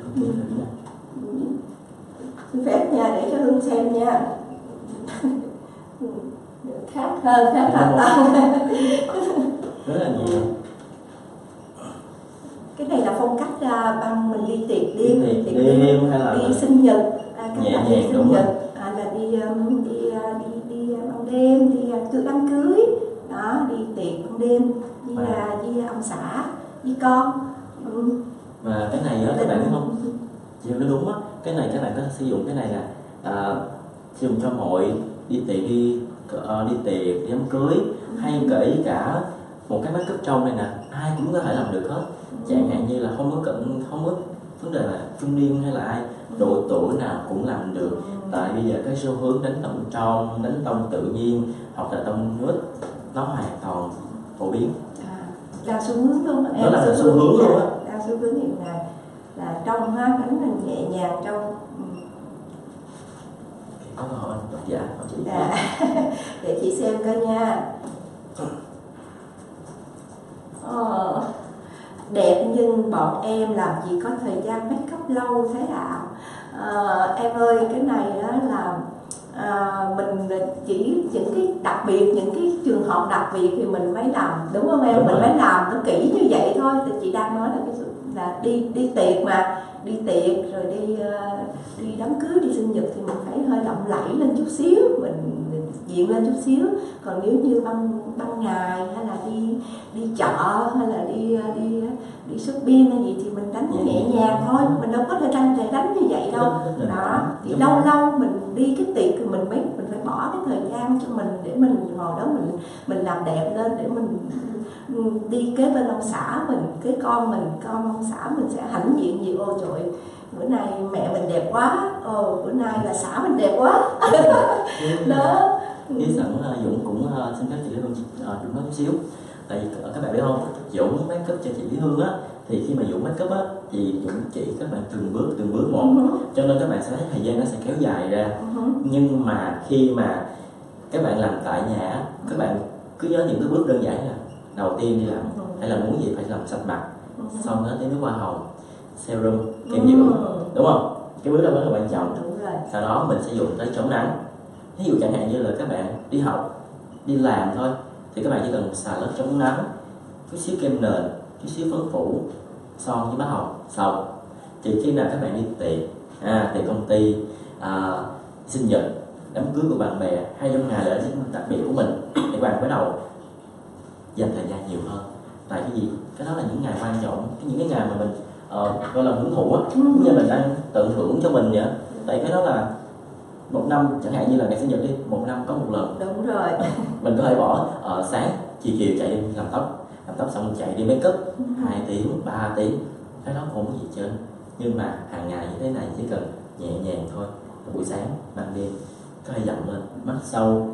[SPEAKER 2] Xin phép nha, để cho Hương xem nha. Khác hơn, khác hoàn toàn.
[SPEAKER 1] Rất là nhiều.
[SPEAKER 2] Cái này là phong cách uh, băng mình đi tiệc đêm,
[SPEAKER 1] đi, tiệc đêm, đêm hay là
[SPEAKER 2] đi sinh nhật, à,
[SPEAKER 1] nhẹ nhàng đúng
[SPEAKER 2] nhật, à, là đi um, đi uh, đi đi uh, ban đêm, đi uh, đám cưới, đó, đi tiệc ban đêm, đi uh, đi ông xã, đi con. Ừ.
[SPEAKER 1] Và cái này đó các bạn biết không? Chị nói đúng á, cái này các bạn có sử dụng cái này là uh, sử dụng cho hội đi tiệc, đi uh, đi tiệc, đi đám cưới, ừ. hay kể cả một cái make up trong này nè, ai cũng có thể làm được hết. Chẳng hạn như là không có cận, không có vấn đề là trung niên hay là ai, độ tuổi nào cũng làm được. Tại bây giờ cái xu hướng đánh tông trong, đánh tông tự nhiên hoặc là tông nude nó hoàn toàn phổ biến.
[SPEAKER 2] À, là xu hướng luôn.
[SPEAKER 1] Em nó là xu hướng luôn á.
[SPEAKER 2] Là xu hướng hiện nay là trong ha, đánh là nhẹ nhàng trong.
[SPEAKER 1] Có câu hỏi độc giả hỏi chị.
[SPEAKER 2] À, để chị xem coi nha. Ờ, đẹp nhưng bọn em làm gì có thời gian make up lâu thế ạ? À? À, em ơi, cái này đó là à, mình chỉ những cái đặc biệt, những cái trường hợp đặc biệt thì mình mới làm, đúng không em? Đúng mình rồi. Mới làm nó kỹ như vậy thôi. Thì chị đang nói là cái là đi đi tiệc mà, đi tiệc rồi đi uh, đi đám cưới, đi sinh nhật thì mình phải hơi lộng lẫy lên chút xíu, mình, mình diện lên chút xíu. Còn nếu như ban ban ngày hay là đi đi chợ hay là đi đi đi shopping hay gì thì mình đánh nhẹ, nhẹ nhàng thôi, mình đâu có thể đánh thể đánh như vậy đâu. Đó, thì lâu lâu mình đi cái tiệc thì mình mới mình phải bỏ cái thời gian cho mình để mình ngồi đó mình mình làm đẹp lên, để mình đi kế bên ông xã mình, cái con mình, con ông xã mình sẽ hãnh diện gì, ô trời bữa nay mẹ mình đẹp quá, ồ bữa nay là xã mình đẹp quá. Đó.
[SPEAKER 1] Với sẵn Dũng cũng uh, xin phép chị Lý Hương uh, Dũng nói chút xíu. Tại vì các bạn biết không, Dũng make up cho chị Lý Hương á, thì khi mà Dũng make up á thì Dũng chỉ các bạn từng bước từng bước một, uh-huh. cho nên các bạn sẽ thấy thời gian nó sẽ kéo dài ra. Uh-huh. Nhưng mà khi mà các bạn làm tại nhà, các bạn cứ nhớ những cái bước đơn giản là đầu tiên đi làm uh-huh. hay là muốn gì phải làm sạch mặt, uh-huh. xong đó tới nước hoa hồng, serum, kem dưỡng, uh-huh. đúng không? Cái bước đó rất là quan trọng. Sau đó mình sẽ dùng tới chống nắng. Ví dụ chẳng hạn như là các bạn đi học, đi làm thôi, thì các bạn chỉ cần xài lớp chống nắng, chút xíu kem nền, chút xíu phấn phủ, son với má hồng, xong. Chỉ khi nào các bạn đi tiệc, à, tiệc công ty, à, sinh nhật, đám cưới của bạn bè hay trong ngày lễ đặc biệt của mình, thì các bạn bắt đầu dành thời gian nhiều hơn. Tại cái gì? Cái đó là những ngày quan trọng, những cái ngày mà mình uh, gọi là hưởng thụ á, cũng như mình đang tận hưởng cho mình vậy. Tại cái đó là một năm, chẳng hạn như là ngày sinh nhật đi, một năm có một lần.
[SPEAKER 2] Đúng rồi.
[SPEAKER 1] Mình có thể bỏ uh, sáng, chiều chiều chạy đi làm tóc, làm tóc xong chạy đi make up hai tiếng, ba tiếng, cái đó không có gì trơn. Nhưng mà hàng ngày như thế này chỉ cần nhẹ nhàng thôi. Buổi sáng, ban đêm, có thể dặn lên, mắt sâu,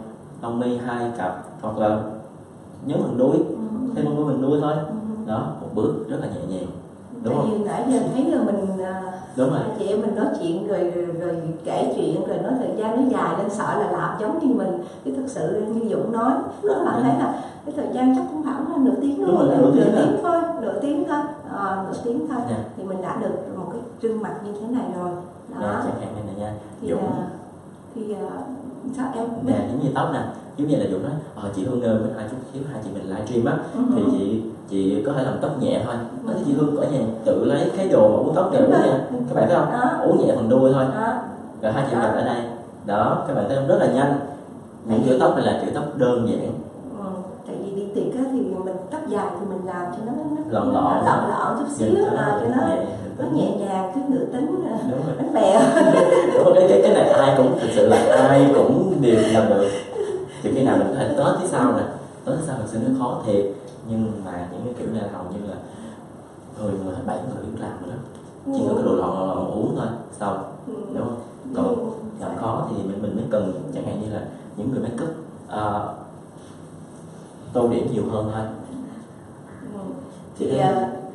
[SPEAKER 1] lông mi hai cặp, hoặc là nhấn bằng đuôi, ừ. thêm bằng đuôi mình đuôi thôi, ừ. đó, một bước rất là nhẹ nhàng, đúng
[SPEAKER 2] tại
[SPEAKER 1] không?
[SPEAKER 2] vì nãy giờ thấy là mình
[SPEAKER 1] đúng rồi,
[SPEAKER 2] chị em mình nói chuyện rồi, rồi rồi kể chuyện rồi nói thời gian nó dài nên sợ là làm giống như mình, chứ thực sự như Dũng nói, đó là thấy là cái thời gian chắc cũng khoảng là nửa tiếng
[SPEAKER 1] đúng
[SPEAKER 2] rồi,
[SPEAKER 1] rồi,
[SPEAKER 2] nửa,
[SPEAKER 1] nửa tiếng,
[SPEAKER 2] nửa tiếng thôi, nửa tiếng thôi, à, nửa tiếng thôi, yeah. Thì mình đã được một cái trưng mặt như thế này rồi, đó.
[SPEAKER 1] Yeah, chẳng hạn này nha,
[SPEAKER 2] thì,
[SPEAKER 1] Dũng.
[SPEAKER 2] À, thì uh, sao em?
[SPEAKER 1] Nè, giống như tóc nè, giống như là Dũng nói, ờ, chị Hương ơi, bên hai chút xíu hai chị mình livestream á, uh-huh. thì chị chị có thể làm tóc nhẹ thôi, nói uh-huh. chị Hương ở nhà tự lấy cái đồ uống tóc đều nha, các bạn thấy không? Uh-huh. Uống nhẹ phần đuôi thôi, uh-huh. rồi hai chị mình uh-huh. ở đây, đó, các bạn thấy không, rất là nhanh. Những kiểu tóc này là kiểu tóc đơn giản.
[SPEAKER 2] Ừ, tại vì đi tiệc á thì mình tóc dài thì mình làm cho nó nó
[SPEAKER 1] lọn lọn
[SPEAKER 2] lọn lọn chút xíu, à, cho nó nhẹ, nó nhẹ nhàng, cứ nữ tính bánh bèo.
[SPEAKER 1] Đúng rồi, cái cái cái này ai cũng thực sự là ai cũng đều làm được. Thì khi nào mình có thể Tết phía sau nè, Tết phía sau mình sẽ nó khó thiệt, nhưng mà những cái kiểu này hầu như là người người bảy người biết làm rồi đó, chỉ có cái đồ lọn lọn uống thôi, xong, đúng không? Còn làm khó thì mình mình mới cần chẳng hạn như là những người make up uh, tô điểm nhiều hơn thôi.
[SPEAKER 2] Ừ.
[SPEAKER 1] Thì
[SPEAKER 2] thì
[SPEAKER 1] uh,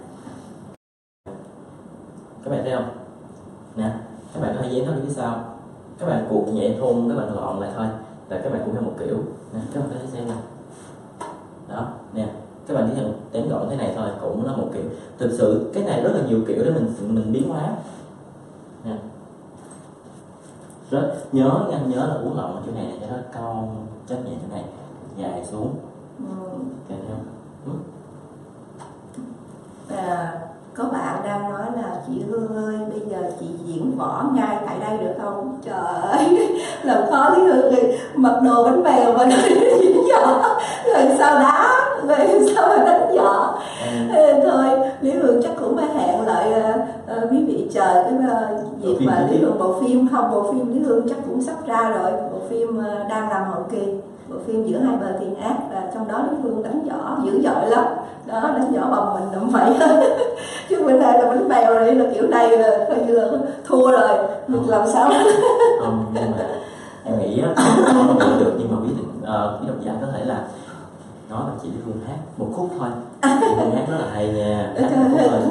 [SPEAKER 1] các bạn thấy không? Nè, các bạn có thể dán nó phía sau, các bạn cuộn nhẹ thun, các bạn lọn lại thôi, là các bạn cũng theo một kiểu. Nè, các bạn có thể xem nè, đó, nè, các bạn chỉ theo tém gọn thế này thôi, cũng là một kiểu. Thực sự cái này rất là nhiều kiểu để mình mình biến hóa. Nè, rất nhớ nha, nhớ là uống lọn ở chỗ này này cho nó cong, chấp nhẹ chỗ này, dài xuống. Ừ. Thấy không? Ừ.
[SPEAKER 2] À, có bạn đang nói là chị Hương ơi, bây giờ chị diễn võ ngay tại đây được không? Trời ơi, làm khó Lý Hương thì mặc đồ bánh bèo mà nói diễn võ, rồi sao đá, rồi sao mà đánh võ. Ừ. Thôi, Lý Hương chắc cũng phải hẹn lại uh, quý vị chờ cái uh, dịp mà Lý Hương bộ phim, không bộ phim Lý Hương chắc cũng sắp ra rồi, bộ phim uh, đang làm hậu kỳ. Bộ phim Giữa Hai Bờ Thiện Ác, là trong đó Lý Hương đánh võ dữ dội lắm, đó, đánh võ bằng mình đậm phải. Chứ bữa nay là bánh bèo rồi, là kiểu này là coi như là thua rồi, được làm sao?
[SPEAKER 1] Không, nhưng mà em nghĩ á, không được, nhưng mà quý uh, quý độc giả có thể là nói là chị Lý Hương hát một khúc thôi, chị Hương hát rất là hay nha, hát một khúc thôi,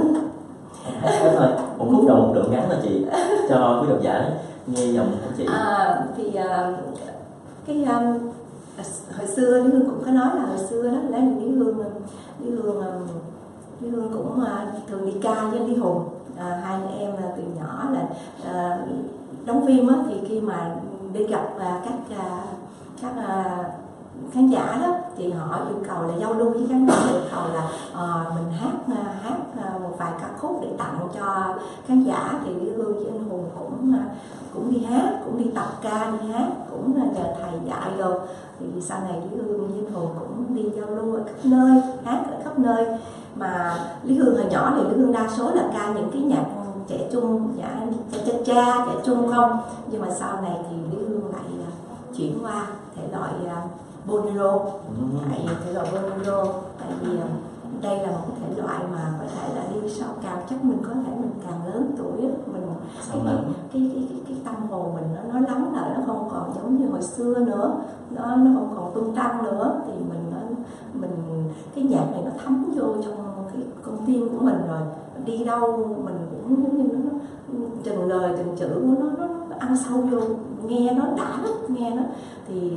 [SPEAKER 1] hát thôi, một khúc đầu một đoạn ngắn là chị cho quý độc giả nghe giọng của chị.
[SPEAKER 2] À, thì uh, cái um, hồi xưa Lý Hương cũng có nói là hồi xưa đó lấy Lý Hương Lý Hương Lý Hương cũng uh, thường đi ca với Lý Hùng, à, hai anh em uh, từ nhỏ là uh, đóng phim á, thì khi mà đi gặp uh, các uh, các uh, khán giả đó thì họ yêu cầu là giao lưu với khán giả, yêu cầu là uh, mình hát uh, hát uh, một vài ca khúc để tặng cho khán giả, thì Lý Hương với anh Hùng cũng uh, cũng đi hát, cũng đi tập ca đi hát, cũng uh, nhờ thầy dạy rồi. Thì sau này Lý Hương với anh Hùng cũng đi giao lưu ở khắp nơi, hát ở khắp nơi. Mà Lý Hương hồi nhỏ thì Lý Hương đa số là ca những cái nhạc trẻ trung, nhạc cha cha cha trẻ trung không, nhưng mà sau này thì Lý Hương lại uh, chuyển qua thể loại uh, bolero, tại vì thể loại bolero, tại vì đây là một thể loại mà có thể là đi sau càng chắc mình có thể mình càng lớn tuổi mình cái cái, cái cái cái cái tâm hồn mình nó nó lắng lại, nó không còn giống như hồi xưa nữa, nó nó không còn tung tăng nữa, thì mình nó mình cái nhạc này nó thấm vô trong cái con tim của mình rồi, đi đâu mình cũng giống như nó, nó từng lời từng chữ của nó, nó nó ăn sâu vô, nghe nó đã lắm, nghe nó thì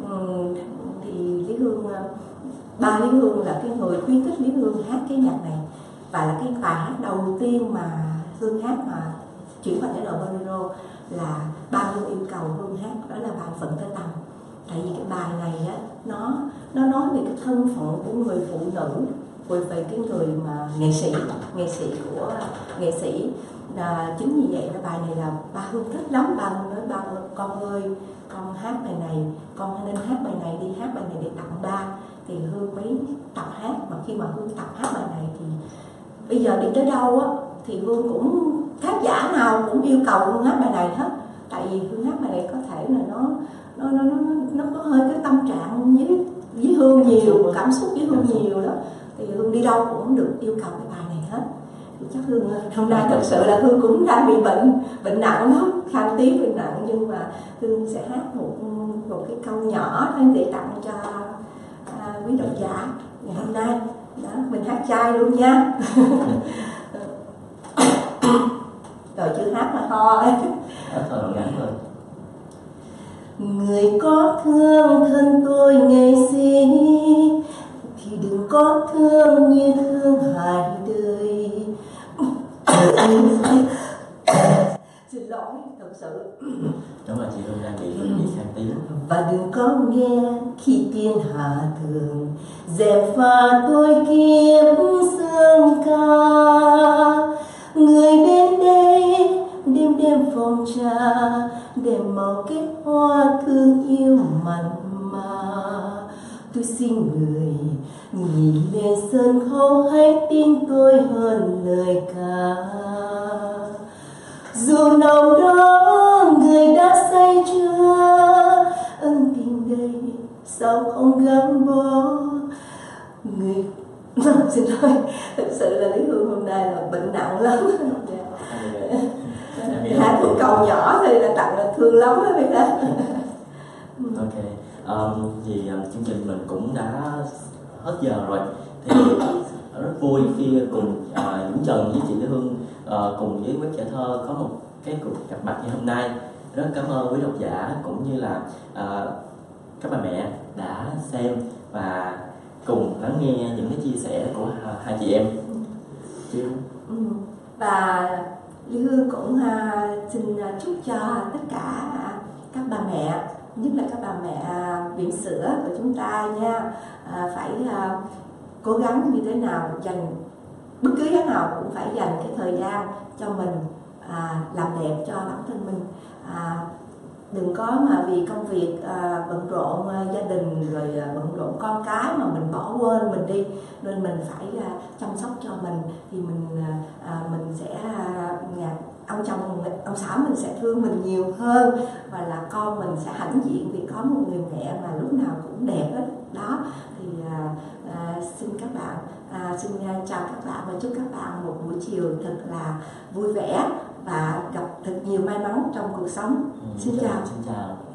[SPEAKER 2] thì Lý Hương, ba Lý Hương là cái người khuyến khích Lý Hương hát cái nhạc này, và là cái bài hát đầu tiên mà Hương hát mà chuyển qua thể loại bolero là ba Hương yêu cầu Hương hát, đó là bài Phận Tơ Tằm. Tại vì cái bài này á, nó nó nói về cái thân phận của người phụ nữ, về cái người mà nghệ sĩ, nghệ sĩ của nghệ sĩ. À, chính vì vậy là bài này là ba Hương thích lắm. Ba Hương nói ba con ơi, con hát bài này, con nên hát bài này đi, hát bài này để tặng ba. Thì Hương mới tập hát, mà khi mà Hương tập hát bài này thì bây giờ đi tới đâu á thì Hương cũng, khán giả nào cũng yêu cầu Hương hát bài này hết. Tại vì Hương hát bài này có thể là nó nó nó nó, nó có hơi cái tâm trạng với với Hương nhiều, cảm xúc với Hương nhiều đó, thì Hương đi đâu cũng được yêu cầu cái bài này hết. thì chắc Hương hôm nay thật sự là Hương cũng đang bị bệnh bệnh nặng lắm, khan tiếng bệnh nặng, nhưng mà Hương sẽ hát một một cái câu nhỏ thôi để tặng cho à, quý độc giả ngày hôm nay. Đó, mình hát chay luôn nha. Rồi chưa hát mà ho ấy.
[SPEAKER 1] Hát thôi ngắn thôi.
[SPEAKER 2] Người có thương thân tôi ngày xí thì đừng có thương như thương hai đời. Xin lỗi, thật sự.
[SPEAKER 1] Đúng rồi, chị Hương đang bị bị khan tiếng.
[SPEAKER 2] Và đừng có nghe khi thiên hạ thường dèm pha tôi kiếm sương ca. Người bên đây đêm đêm phòng trà đèm màu kết hoa thương yêu mặn mà. Tôi xin người nhìn lên sân khấu hãy tin tôi hơn lời ca. Dù nào đó người đã say chưa, ân tình đây sao không gắn bó người. Xin lỗi, thật sự là Lý Hương hôm nay là bệnh nặng lắm. Hát một câu nhỏ thôi là tặng là thương lắm đó biết đó.
[SPEAKER 1] Ok, um, thì um, chương trình mình cũng đã hết giờ rồi, thì rất vui khi cùng uh, Dũng Trần với chị Lý Hương uh, cùng với Quét Trẻ Thơ có một cái cuộc gặp mặt như hôm nay. Rất cảm ơn quý độc giả cũng như là uh, các bà mẹ đã xem và cùng lắng nghe những cái chia sẻ của hai chị em. Chứ.
[SPEAKER 2] Ừ. Và Lý Hương cũng uh, xin chúc cho tất cả các bà mẹ, nhất là các bà mẹ bỉm sữa của chúng ta nha, à, phải uh, cố gắng như thế nào, dành bất cứ giá nào cũng phải dành cái thời gian cho mình, à, làm đẹp cho bản thân mình. À, đừng có mà vì công việc à, bận rộn à, gia đình rồi à, bận rộn con cái mà mình bỏ quên mình đi, nên mình phải à, chăm sóc cho mình thì mình à, mình sẽ à, ông chồng ông xã mình sẽ thương mình nhiều hơn, và là con mình sẽ hãnh diện vì có một người mẹ mà lúc nào cũng đẹp hết đó. Thì à, à, xin các bạn à, xin chào các bạn và chúc các bạn một buổi chiều thật là vui vẻ và gặp thật nhiều may mắn trong cuộc sống.
[SPEAKER 1] Ừ,
[SPEAKER 2] xin chào.
[SPEAKER 1] Xin chào.